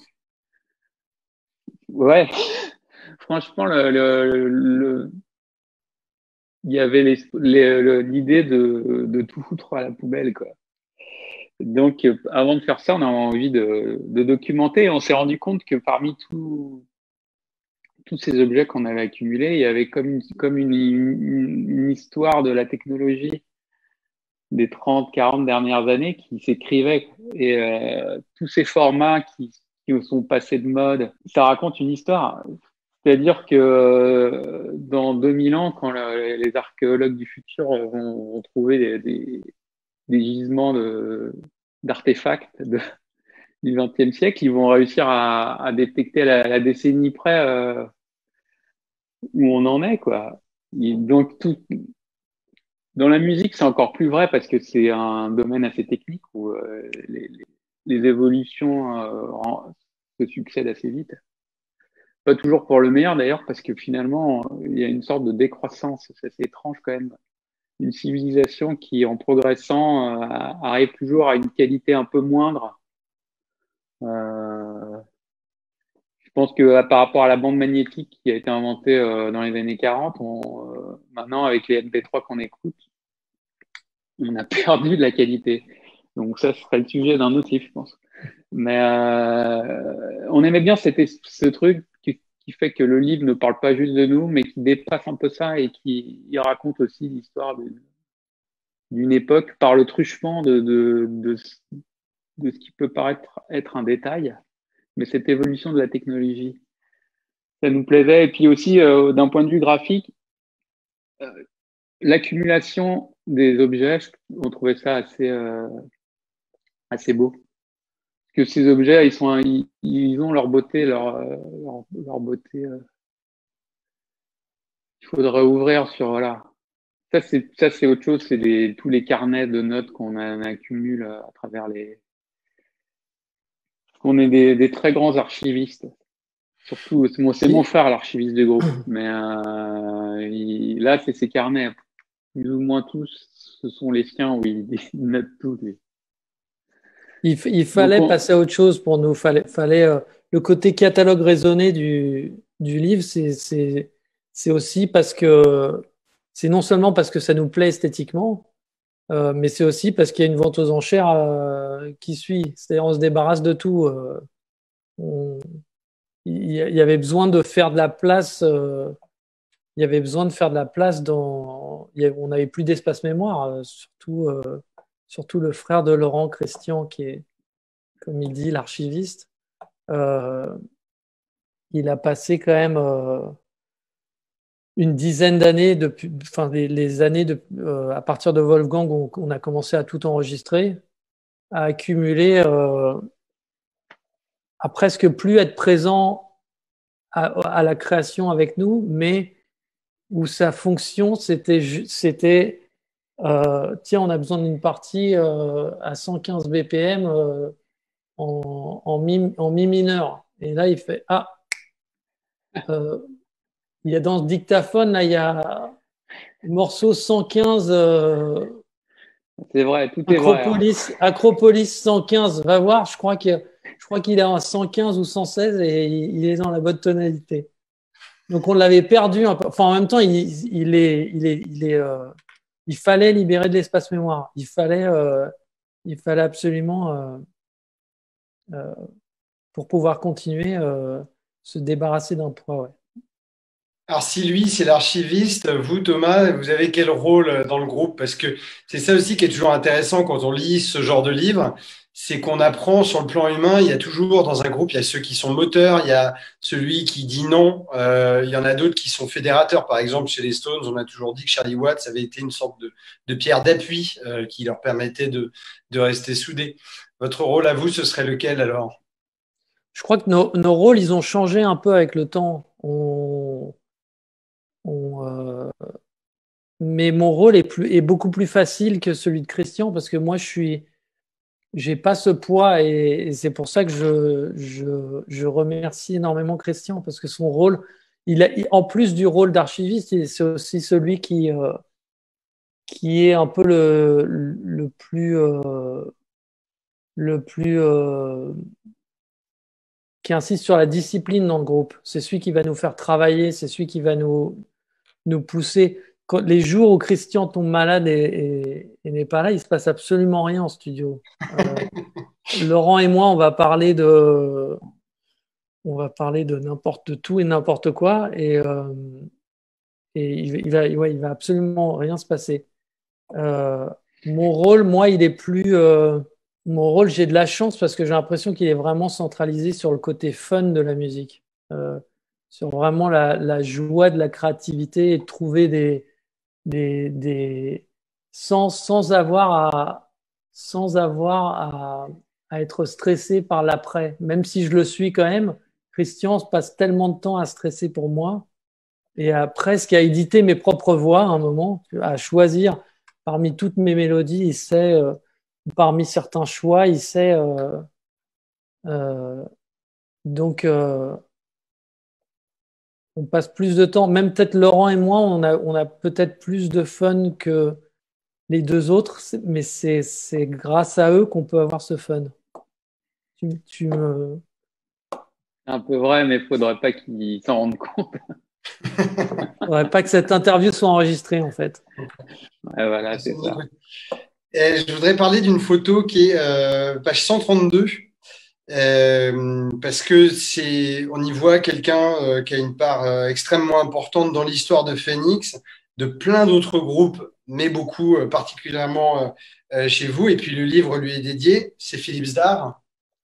ouais. Franchement, le, le, le- il y avait les- les- le- l'idée de, de tout foutre à la poubelle, quoi. Donc, euh, avant de faire ça, on a envie de, de documenter. Et on s'est rendu compte que parmi tous tous ces objets qu'on avait accumulés, il y avait comme une, comme une, une, une histoire de la technologie des trente, quarante dernières années qui s'écrivait. Et euh, tous ces formats qui, qui sont passés de mode, ça raconte une histoire. C'est-à-dire que euh, dans deux mille ans, quand le- les archéologues du futur vont, vont trouver des, des, des gisements de, d'artefacts de, du vingtième siècle, ils vont réussir à, à détecter à la, à la décennie près euh, où on en est, quoi. Et donc, tout, dans la musique, c'est encore plus vrai parce que c'est un domaine assez technique où euh, les, les, les évolutions euh, en- se succèdent assez vite. Pas toujours pour le meilleur d'ailleurs, parce que finalement, il y a une sorte de décroissance. C'est assez étrange quand même. Une civilisation qui, en progressant, euh, arrive toujours à une qualité un peu moindre. Euh, je pense que euh, par rapport à la bande magnétique qui a été inventée euh, dans les années quarante, on, euh, maintenant avec les M P trois qu'on écoute, on a perdu de la qualité. Donc ça, ce serait le sujet d'un autre livre, je pense. Mais euh, on aimait bien cet es- ce truc qui, qui fait que le livre ne parle pas juste de nous, mais qui dépasse un peu ça et qui il raconte aussi l'histoire d'une d'une époque par le truchement de, de, de, de ce qui peut paraître être un détail, mais cette évolution de la technologie, ça nous plaisait. Et puis aussi, euh, d'un point de vue graphique, euh, l'accumulation des objets, on trouvait ça assez, euh, assez beau. Que ces objets, ils sont, ils, ils ont leur beauté, leur, euh, leur, leur beauté. euh, Il faudrait ouvrir sur voilà. Ça c'est ça c'est autre chose, c'est les, tous les carnets de notes qu'on a- on accumule euh, à travers les. On est des, des très grands archivistes. Surtout, c'est mon, c'est mon Oui. frère l'archiviste du groupe, mais euh, il- là c'est ses carnets. Plus ou moins tous, ce sont les siens où il, il note tout. Lui. Il, f- il Donc fallait on, passer à autre chose pour nous. Fallait, fallait, euh, le côté catalogue raisonné du, du livre, c'est, c'est, c'est aussi parce que c'est non seulement parce que ça nous plaît esthétiquement, euh, mais c'est aussi parce qu'il y a une vente aux enchères euh, qui suit. C'est-à-dire on se débarrasse de tout. euh, on- il y, il y avait besoin de faire de la place. euh, il y avait besoin de faire de la place dans. il y avait- on n'avait plus d'espace mémoire, euh, surtout, euh, surtout le frère de Laurent, Christian, qui est, comme il dit, l'archiviste. Euh, il a passé quand même euh, une dizaine d'années depuis, enfin les, les années de, euh, à partir de Wolfgang, on, on a commencé à tout enregistrer, à accumuler, euh, à presque plus être présent à, à la création avec nous, mais où sa fonction c'était, ju- c'était euh, tiens, on a besoin d'une partie euh, à cent quinze B P M euh, en, en, mi, en mi mineur. Et là, il fait ah. Euh, Il y a dans ce dictaphone, là, il y a morceau cent quinze, euh, c'est vrai, tout est vrai. Hein. Acropolis, Acropolis cent quinze. Va voir, je crois que, je crois qu'il est en cent quinze ou cent seize et il, il est dans la bonne tonalité. Donc on l'avait perdu un peu. Enfin, en même temps, il, il est, il est, il est, euh, il fallait libérer de l'espace mémoire. Il fallait, euh, il fallait absolument, euh, euh, pour pouvoir continuer, euh, se débarrasser d'un poids. Ouais. Alors, si lui, c'est l'archiviste, vous, Thomas, vous avez quel rôle dans le groupe? Parce que c'est ça aussi qui est toujours intéressant quand on lit ce genre de livre, c'est qu'on apprend sur le plan humain, il y a toujours dans un groupe, il y a ceux qui sont moteurs, il y a celui qui dit non, euh, il y en a d'autres qui sont fédérateurs. Par exemple, chez les Stones, on a toujours dit que Charlie Watts avait été une sorte de, de pierre d'appui euh, qui leur permettait de, de rester soudés. Votre rôle à vous, ce serait lequel alors? Je crois que nos, nos rôles, ils ont changé un peu avec le temps. On, on, euh, mais mon rôle est, plus, est beaucoup plus facile que celui de Christian parce que moi, je suis, j'ai pas ce poids et, et c'est pour ça que je, je, je remercie énormément Christian parce que son rôle, il a, il- en plus du rôle d'archiviste, il- c'est aussi celui qui, euh, qui est un peu le, le plus, euh, le plus euh, qui insiste sur la discipline dans le groupe. C'est celui qui va nous faire travailler, c'est celui qui va nous, nous pousser. Quand, les jours où Christian tombe malade et, et- et n'est pas là, il se passe absolument rien en studio. Euh, Laurent et moi, on va parler de, on va parler de n'importe tout et n'importe quoi, et, euh, et il, il va, ouais, il va absolument rien se passer. Euh, Mon rôle, moi, il est plus. Euh, mon rôle, j'ai de la chance parce que j'ai l'impression qu'il est vraiment centralisé sur le côté fun de la musique, Euh, sur vraiment la, la joie de la créativité et de trouver des, des, des sans, sans avoir à, sans avoir à, à être stressé par l'après. Même si je le suis quand même, Christian se passe tellement de temps à stresser pour moi et à presque à éditer mes propres voix à un moment, à choisir parmi toutes mes mélodies, il sait, euh, parmi certains choix, il sait. Euh, euh, donc, euh, on passe plus de temps, même peut-être Laurent et moi, on a, on a peut-être plus de fun que les deux autres, c'est- mais c'est, c'est grâce à eux qu'on peut avoir ce fun. Tu, tu me... C'est un peu vrai, mais il faudrait pas qu'ils s'en rendent compte. faudrait pas que cette interview soit enregistrée, en fait. Ouais, voilà, c'est ça. Et je voudrais parler d'une photo qui est euh, page cent trente-deux, euh, parce que c'est, on y voit quelqu'un euh, qui a une part euh, extrêmement importante dans l'histoire de Phoenix, de plein d'autres groupes, mais beaucoup euh, particulièrement euh, euh, chez vous. Et puis le livre lui est dédié, c'est Philippe Zdar.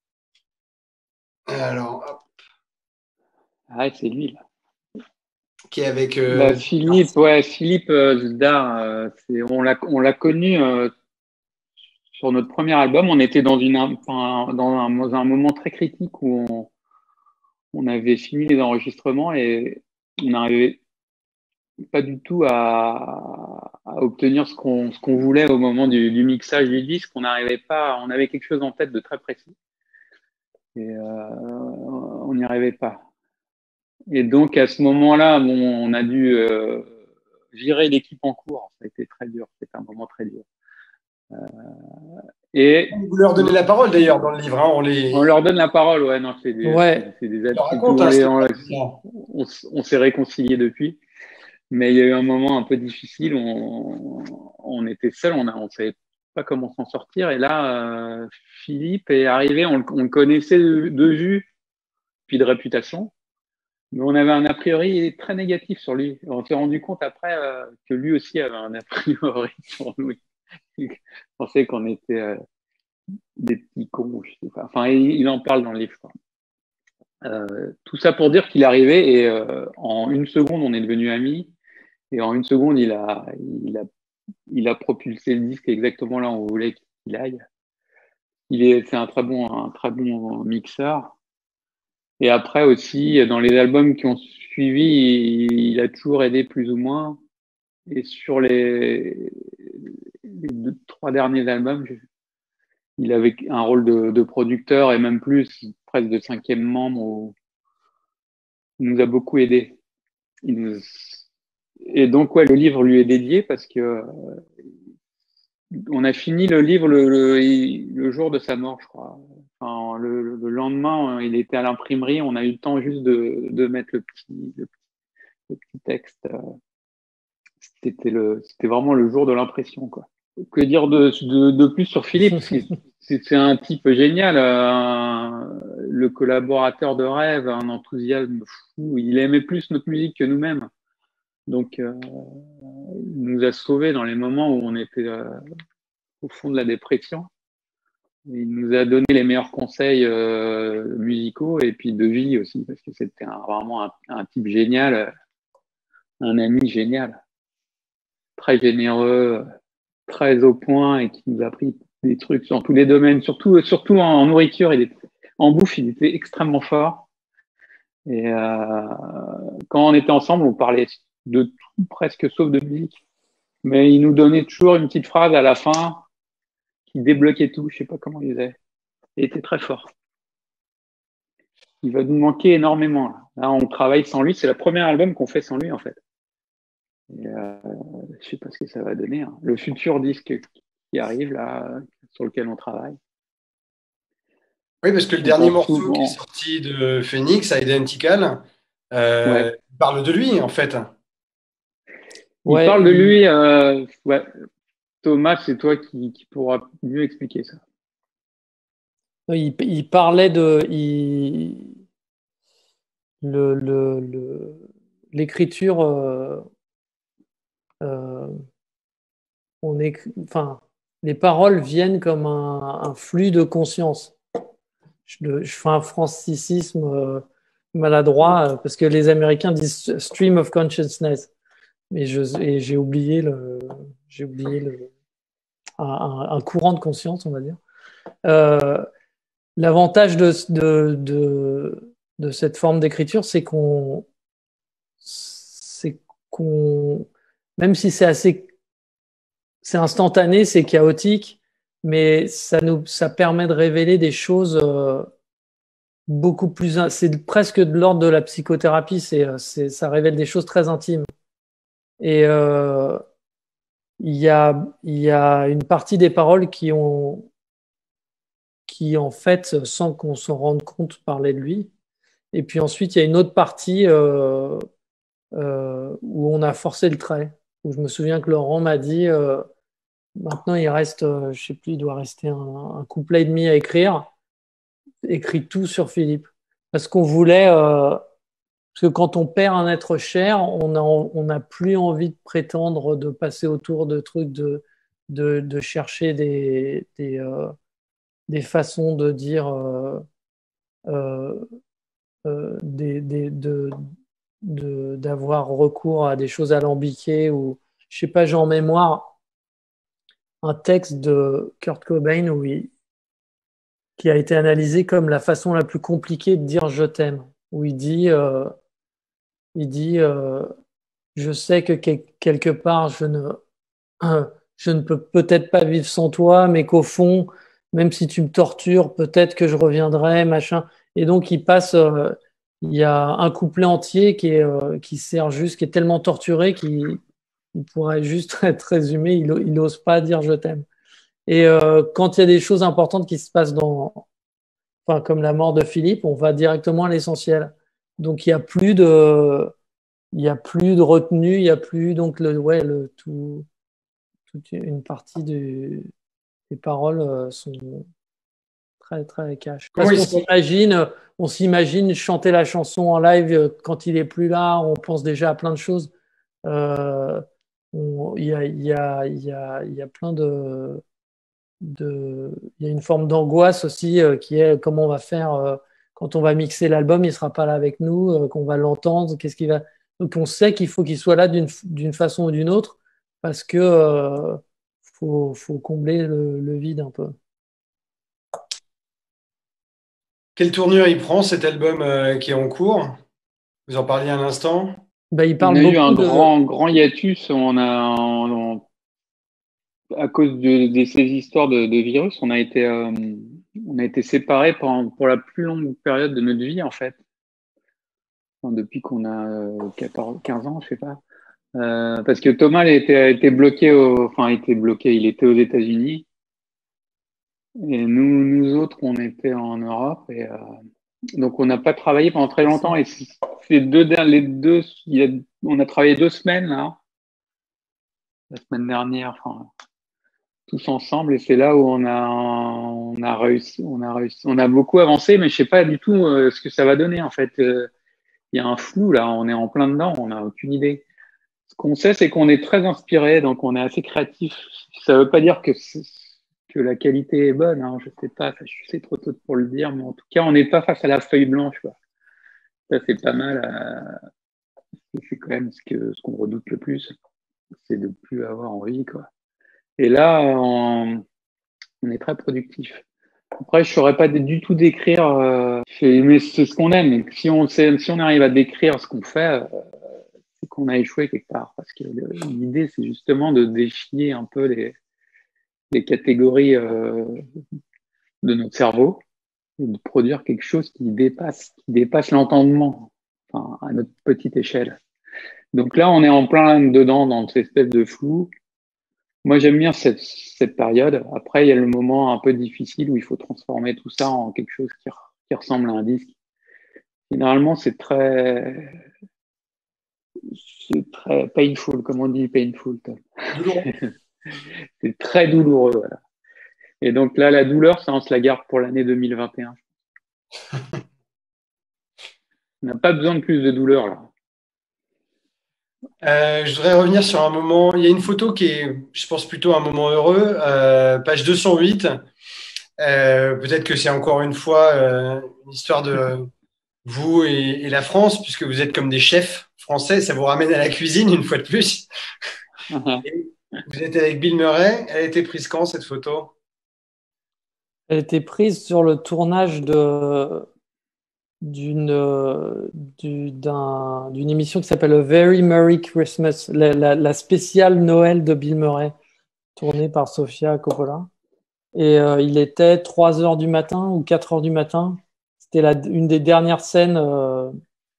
Alors, hop, Ah, ouais, c'est lui, là. qui est avec. Bah, Euh, Philippe, ouais, Philippe euh, Zdar, euh, c'est, on l'a, on l'a connu euh, sur notre premier album. On était dans une, enfin, dans un, dans un moment très critique où on, on avait fini les enregistrements et on n'arrivait pas du tout à, à obtenir ce qu'on, ce qu'on voulait au moment du, du mixage du disque. On n'arrivait pas, on avait quelque chose en tête de très précis et euh, on n'y arrivait pas. Et donc à ce moment-là, bon, on a dû euh, virer l'équipe en cours. Ça a été très dur. C'était un moment très dur. Euh, et vous leur donnez la parole d'ailleurs dans le livre, hein, on les on leur donne la parole. Ouais, non, c'est des, Ouais, c'est, c'est des, on leur c'est tout. raconte, On hein, les, c'était on, pas évident. on, on s'est réconciliés depuis. Mais il y a eu un moment un peu difficile. On, on était seuls. On a, on savait pas comment s'en sortir. Et là, euh, Philippe est arrivé. On, on le connaissait de, de vue, puis de réputation. Mais on avait un a priori très négatif sur lui. On s'est rendu compte après euh, que lui aussi avait un a priori sur nous. Il pensait qu'on était euh, des petits cons, je sais pas. Enfin, il, il en parle dans le livre. Euh, tout ça pour dire qu'il est arrivé et euh, en une seconde, on est devenus amis. Et en une seconde, il a, il a, il a propulsé le disque exactement là où on voulait qu'il aille. Il est, c'est un très bon, un très bon mixeur. Et après aussi, dans les albums qui ont suivi, il, il a toujours aidé plus ou moins. Et sur les, les deux, trois derniers albums, je, il avait un rôle de, de producteur et même plus, presque de cinquième membre. Où il nous a beaucoup aidé. Il nous... Et donc, ouais, le livre lui est dédié parce que euh, on a fini le livre le, le, le jour de sa mort, je crois. Enfin, le, le lendemain, il était à l'imprimerie. On a eu le temps juste de, de mettre le petit, le, le petit texte. C'était le, c'était vraiment le jour de l'impression, quoi. Que dire de, de, de plus sur Philippe? C'est un type génial, un, le collaborateur de rêve, un enthousiasme fou. Il aimait plus notre musique que nous-mêmes. Donc, euh, il nous a sauvés dans les moments où on était euh, au fond de la dépression. Il nous a donné les meilleurs conseils euh, musicaux et puis de vie aussi, parce que c'était un, vraiment un, un type génial, un ami génial, très généreux, très au point et qui nous a appris des trucs dans tous les domaines, surtout, surtout en nourriture. Il était, en bouffe, il était extrêmement fort. Et euh, quand on était ensemble, on parlait de tout presque sauf de musique. Mais il nous donnait toujours une petite phrase à la fin qui débloquait tout. Je sais pas comment il faisait. Il était très fort. Il va nous manquer énormément. Là, là on travaille sans lui. C'est le premier album qu'on fait sans lui, en fait. Et, euh, je sais pas ce que ça va donner. Hein. Le futur disque qui arrive, là, sur lequel on travaille. Oui, parce que le On dernier pense morceau qui est souvent. sorti de Phoenix, Identical, euh, Ouais. il parle de lui, en fait. Il Ouais, parle de il, lui. Euh, ouais. Thomas, c'est toi qui, qui pourra mieux expliquer ça. il, il parlait de il, le, le, le- l'écriture. euh, euh, on est, enfin, les paroles viennent comme un, un flux de conscience. Je, le- je fais un francicisme euh, maladroit euh, parce que les Américains disent stream of consciousness, mais je, et j'ai oublié le, j'ai oublié le, un, un- un courant de conscience, on va dire. Euh, L'avantage de, de, de, de cette forme d'écriture, c'est qu'on, c'est qu'on, même si c'est assez, c'est instantané, c'est chaotique, mais ça nous, ça permet de révéler des choses euh, beaucoup plus, in- c'est presque de l'ordre de la psychothérapie, c'est, euh, c'est, ça révèle des choses très intimes. Et euh, il y a, il y a une partie des paroles qui ont, qui en fait, sans qu'on s'en rende compte, parlaient de lui. Et puis ensuite, il y a une autre partie euh, euh, où on a forcé le trait. Où je me souviens que Laurent m'a dit, euh, maintenant il reste, euh, je sais plus, il doit rester un, un couplet et demi à écrire. Écrit tout sur Philippe. Parce qu'on voulait, euh, parce que quand on perd un être cher, on a, on n'a plus envie de prétendre de passer autour de trucs, de, de, de chercher des, des, euh, des façons de dire, euh, euh, euh, des, des, de, de, d'avoir recours à des choses alambiquées ou, je sais pas, j'ai en mémoire un texte de Kurt Cobain où il, qui a été analysé comme la façon la plus compliquée de dire je t'aime, où il dit, euh, il dit euh, je sais que quel- quelque part je ne, je ne peux peut-être pas vivre sans toi, mais qu'au fond, même si tu me tortures, peut-être que je reviendrai, machin. Et donc il passe, euh, il y a un couplet entier qui est, euh, qui sert juste, qui est tellement torturé qu'il il pourrait juste être résumé, il, il ose pas dire je t'aime. Et euh, quand il y a des choses importantes qui se passent dans, enfin, comme la mort de Philippe, on va directement à l'essentiel. Donc, il n'y a plus de, il y a plus de retenue, il y a plus, donc, le, ouais, le, tout, toute une partie du- des paroles euh, sont très, très cash. Comment Parce il qu'on se... s'imagine, on s'imagine chanter la chanson en live euh, quand il est plus là, on pense déjà à plein de choses. Euh, on- Il y a, il y a, il y a, il y a plein de, de, il y a une forme d'angoisse aussi euh, qui est comment on va faire euh, quand on va mixer l'album, il sera pas là avec nous, euh, qu'on va l'entendre, qu'est-ce qu'il va. Donc on sait qu'il faut qu'il soit là d'une d'une façon ou d'une autre parce que euh, faut, faut combler le, le vide un peu. Quelle tournure il prend cet album euh, qui est en cours? Vous en parliez à l'instant. Ben, il On parle a eu un beaucoup de. grand, grand hiatus. On a, on- à cause de, de ces histoires de, de virus, on a été, euh, on a été séparés pendant, pour la plus longue période de notre vie, en fait. Enfin, depuis qu'on a euh, quatorze, quinze ans, je sais pas. Euh, parce que Thomas il était, a été bloqué au, enfin, il était bloqué, il était aux États-Unis. Et nous, nous autres, on était en Europe. Et, euh, donc, on n'a pas travaillé pendant très longtemps. Et c- ces deux, der- les deux, il y a, on a travaillé deux semaines, là, la semaine dernière, enfin, tous ensemble. Et c'est là où on a, on a réussi, on a réussi, on a beaucoup avancé, mais je sais pas du tout euh, ce que ça va donner, en fait. Euh, Il y a un flou, là, on est en plein dedans, on n'a aucune idée. Ce qu'on sait, c'est qu'on est très inspiré, donc on est assez créatif. Ça veut pas dire que, c'est- que la qualité est bonne, hein, je sais pas, je sais trop tôt pour le dire, mais en tout cas, on n'est pas face à la feuille blanche, quoi. Ça, c'est pas mal. euh, C'est quand même ce que, ce qu'on redoute le plus, c'est de plus avoir envie, quoi. Et là, on, on est très productif. Après, je saurais pas du tout décrire, euh, mais c'est ce qu'on aime. Donc, si on sait, si on arrive à décrire ce qu'on fait, euh, c'est qu'on a échoué quelque part. Parce que le- l'idée, c'est justement de défier un peu les, les catégories euh, de notre cerveau et de produire quelque chose qui dépasse, qui dépasse l'entendement, enfin, à notre petite échelle. Donc là, on est en plein dedans, dans cette espèce de flou. Moi, j'aime bien cette, cette période. Après, il y a le moment un peu difficile où il faut transformer tout ça en quelque chose qui, re- qui ressemble à un disque. Généralement, c'est très, c'est très painful, comme on dit, painful. Tom. Douloureux. C'est très douloureux. Voilà. Et donc là, la douleur, ça, on se la garde pour l'année deux mille vingt et un. On n'a pas besoin de plus de douleur, là. Euh, je voudrais revenir sur un moment. Il y a une photo qui est, je pense, plutôt un moment heureux. Euh, page deux cent huit. Euh, peut-être que c'est encore une fois euh, une histoire de vous et, et la France, puisque vous êtes comme des chefs français. Ça vous ramène à la cuisine une fois de plus. Et vous êtes avec Bill Murray. Elle a été prise quand, cette photo? Elle était prise sur le tournage de d'une euh, du- d'un- d'une émission qui s'appelle A Very Merry Christmas, la, la- la spéciale Noël de Bill Murray, tournée par Sofia Coppola. Et euh, il était trois heures du matin ou quatre heures du matin. C'était la, une des dernières scènes euh,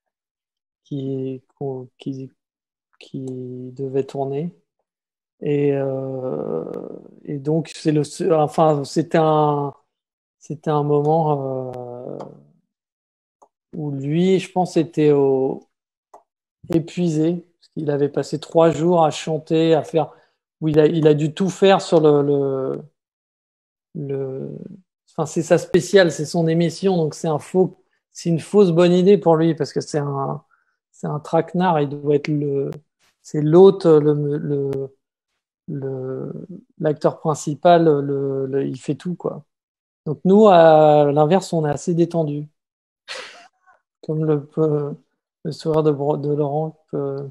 qui, qu'on- qui, qui devait tourner. Et, euh, et donc, c'est le, enfin, c'était un, c'était un moment euh, où lui, je pense, était au, épuisé, parce qu'il avait passé trois jours à chanter, à faire, où il a, il a dû tout faire sur le, le, le... Enfin, c'est sa spéciale, c'est son émission, donc c'est un faux, c'est une fausse bonne idée pour lui, parce que c'est un, c'est un traquenard, il doit être le, c'est l'hôte, le, le, le, l'acteur principal, le, le- il fait tout, quoi. Donc nous, à l'inverse, on est assez détendu, comme le, peut- le sourire de, Bro- de Laurent peut,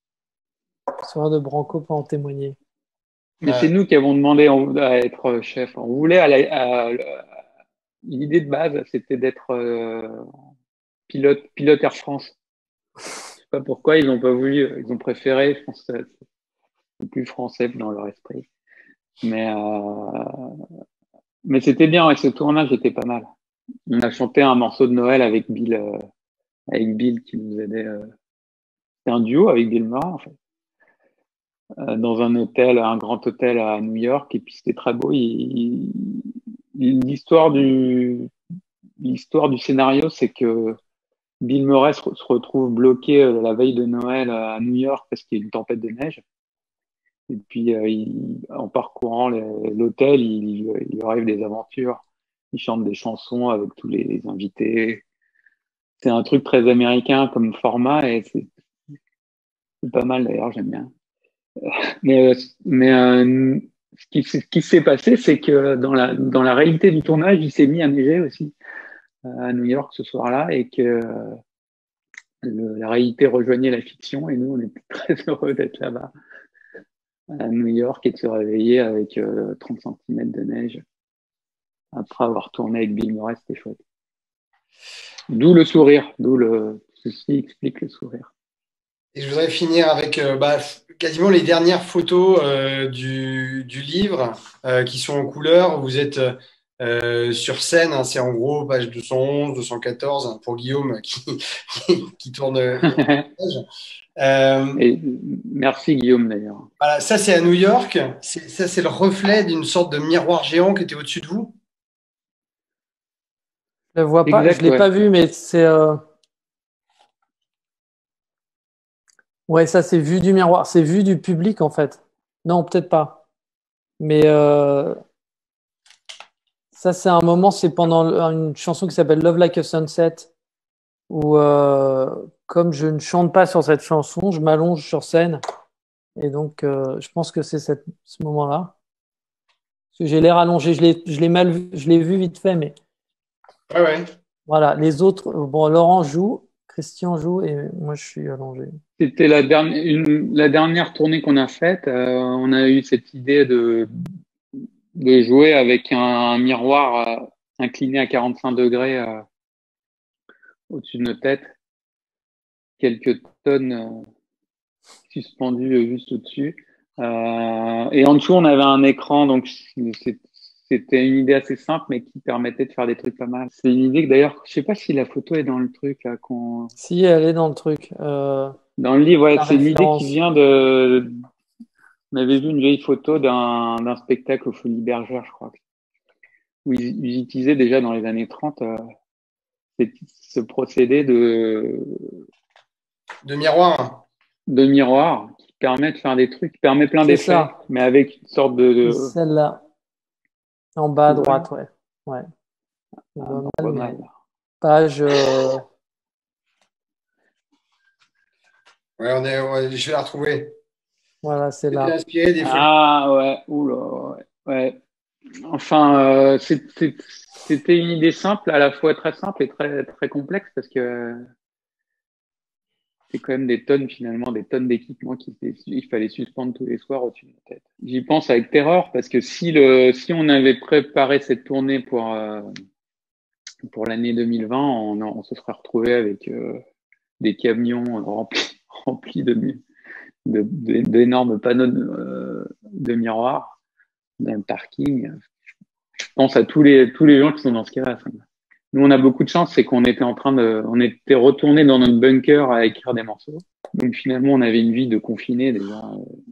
le sourire de Branco peut en témoigner. Mais c'est Ouais. nous qui avons demandé à être chef. On voulait, à la- à- à- l'idée de base, c'était d'être euh, pilote, pilote Air France. Je sais pas pourquoi ils n'ont pas voulu, ils ont préféré, je pense que c'est plus français dans leur esprit. Mais, euh, mais c'était bien, et ce tournage était pas mal. On a chanté un morceau de Noël avec Bill, euh, avec Bill qui nous aidait. Euh, c'était un duo avec Bill Murray, en fait, euh, dans un hôtel, un grand hôtel à New York, et puis c'était très beau. Il- il- l'histoire du, l'histoire du scénario, c'est que Bill Murray se, se retrouve bloqué euh, la veille de Noël euh, à New York parce qu'il y a une tempête de neige. Et puis, euh, il, en parcourant les- l'hôtel, il, il lui arrive des aventures. Il chante des chansons avec tous les invités. C'est un truc très américain comme format et c'est c'est pas mal d'ailleurs, j'aime bien. Mais, euh, mais euh, ce qui, ce qui s'est passé, c'est que dans la, dans la réalité du tournage, il s'est mis à neiger aussi euh, à New York ce soir-là et que euh, le- la réalité rejoignait la fiction et nous, on était très heureux d'être là-bas à New York et de se réveiller avec euh, trente centimètres de neige après avoir tourné avec Bill Murray, c'était chouette. D'où le sourire, d'où le, ceci explique le sourire. Et je voudrais finir avec euh, bah, f- quasiment les dernières photos euh, du, du livre euh, qui sont en couleur. Vous êtes euh, sur scène, hein, c'est en gros page deux cent onze, deux cent quatorze hein, pour Guillaume qui, qui, qui tourne le page. Euh, Et merci Guillaume d'ailleurs. voilà, ça c'est à New York. C'est- Ça c'est le reflet d'une sorte de miroir géant qui était au-dessus de vous. Je le vois pas, je Exact, l'ai ouais. pas vu, mais c'est euh, ouais, ça c'est vu du miroir, c'est vu du public en fait. Non, peut-être pas. Mais euh, ça c'est un moment, c'est pendant le- une chanson qui s'appelle Love Like a Sunset, où euh, comme je ne chante pas sur cette chanson, je m'allonge sur scène. Et donc euh, je pense que c'est cette- ce moment-là. Parce que j'ai l'air allongé, je l'ai, je l'ai mal vu, je l'ai vu vite fait, mais Ouais, ouais. voilà, les autres, bon, Laurent joue, Christian joue et moi je suis allongé. C'était la dernière, une, la dernière tournée qu'on a faite. Euh, on a eu cette idée de, de jouer avec un, un miroir euh, incliné à quarante-cinq degrés euh, au-dessus de nos têtes, quelques tonnes. Euh, suspendu juste au-dessus. Euh, et en dessous, on avait un écran, donc c'était une idée assez simple, mais qui permettait de faire des trucs pas mal. C'est une idée que d'ailleurs, je sais pas si la photo est dans le truc là. Qu'on... Si, elle est dans le truc. Euh, dans le livre, ouais, la c'est une idée qui référence. vient de. On avait vu une vieille photo d'un d'un spectacle au Folies Bergère, je crois, où ils, ils utilisaient déjà dans les années trente euh, ce procédé de De miroir. de miroir qui permet de faire des trucs, qui permet plein C'est d'effets, ça. mais avec une sorte de. de... Celle-là, en bas à Ouais. droite, ouais. Ouais. On Ah, voit non, mal, pas mais mal. page. euh, Ouais, on est, ouais, je vais la retrouver. Voilà, c'est C'était là. inspiré des folies. Ah ouais, oula, ouais. ouais. Enfin, euh, c'est- c'est- c'était une idée simple, à la fois très simple et très très complexe parce que c'est quand même des tonnes finalement, des tonnes d'équipements qu'il il fallait suspendre tous les soirs au-dessus de ma tête. J'y pense avec terreur parce que si le si on avait préparé cette tournée pour euh, pour l'année deux mille vingt, on, on se serait retrouvé avec euh, des camions remplis remplis de de- de- d'énormes panneaux de, euh, de miroirs dans le parking. Je pense à tous les tous les gens qui sont dans ce cas-là. Nous, on a beaucoup de chance, c'est qu'on était en train de, on était retourné dans notre bunker à écrire des morceaux. Donc finalement, on avait une vie de confiné déjà.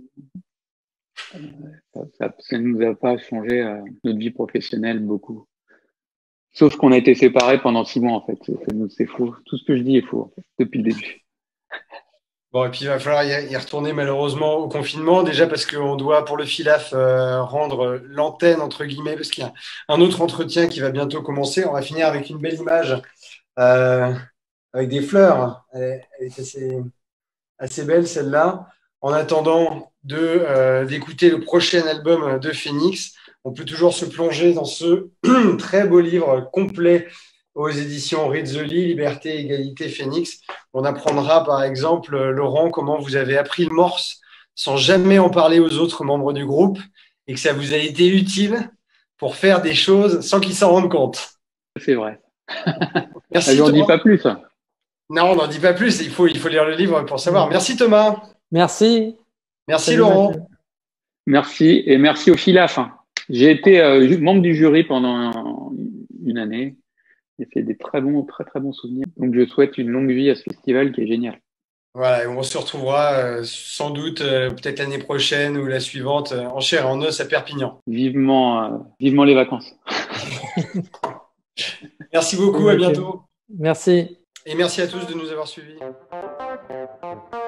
Ça, ça, ça nous a pas changé euh, notre vie professionnelle beaucoup. Sauf qu'on a été séparés pendant six mois en fait. C'est, c'est faux. Tout ce que je dis est faux en fait, depuis le début. Bon, et puis il va falloir y y retourner malheureusement au confinement, déjà parce qu'on doit pour le FILAF euh, rendre l'antenne, entre guillemets, parce qu'il y a un autre entretien qui va bientôt commencer. On va finir avec une belle image euh, avec des fleurs. Elle est, elle est assez, assez belle celle-là. En attendant de, euh, d'écouter le prochain album de Phoenix, on peut toujours se plonger dans ce très beau livre complet aux éditions Rizzoli, Liberté, Égalité, Phoenix. On apprendra par exemple, Laurent, comment vous avez appris le morse sans jamais en parler aux autres membres du groupe et que ça vous a été utile pour faire des choses sans qu'ils s'en rendent compte. C'est vrai. Merci J'en dis Thomas. pas plus. Non, on n'en dit pas plus, il faut, il faut lire le livre pour savoir. Merci Thomas. Merci. Merci Salut, Laurent. Mathieu. Merci et merci au FILAF. J'ai été euh, membre du jury pendant une année. J'ai fait des très bons, très très bons souvenirs. Donc je souhaite une longue vie à ce festival qui est génial. Voilà, et on se retrouvera euh, sans doute euh, peut-être l'année prochaine ou la suivante euh, en chair et en os à Perpignan. Vivement, euh, vivement les vacances. Merci beaucoup, Salut, à Mathieu. bientôt. Merci. Et merci à tous de nous avoir suivis.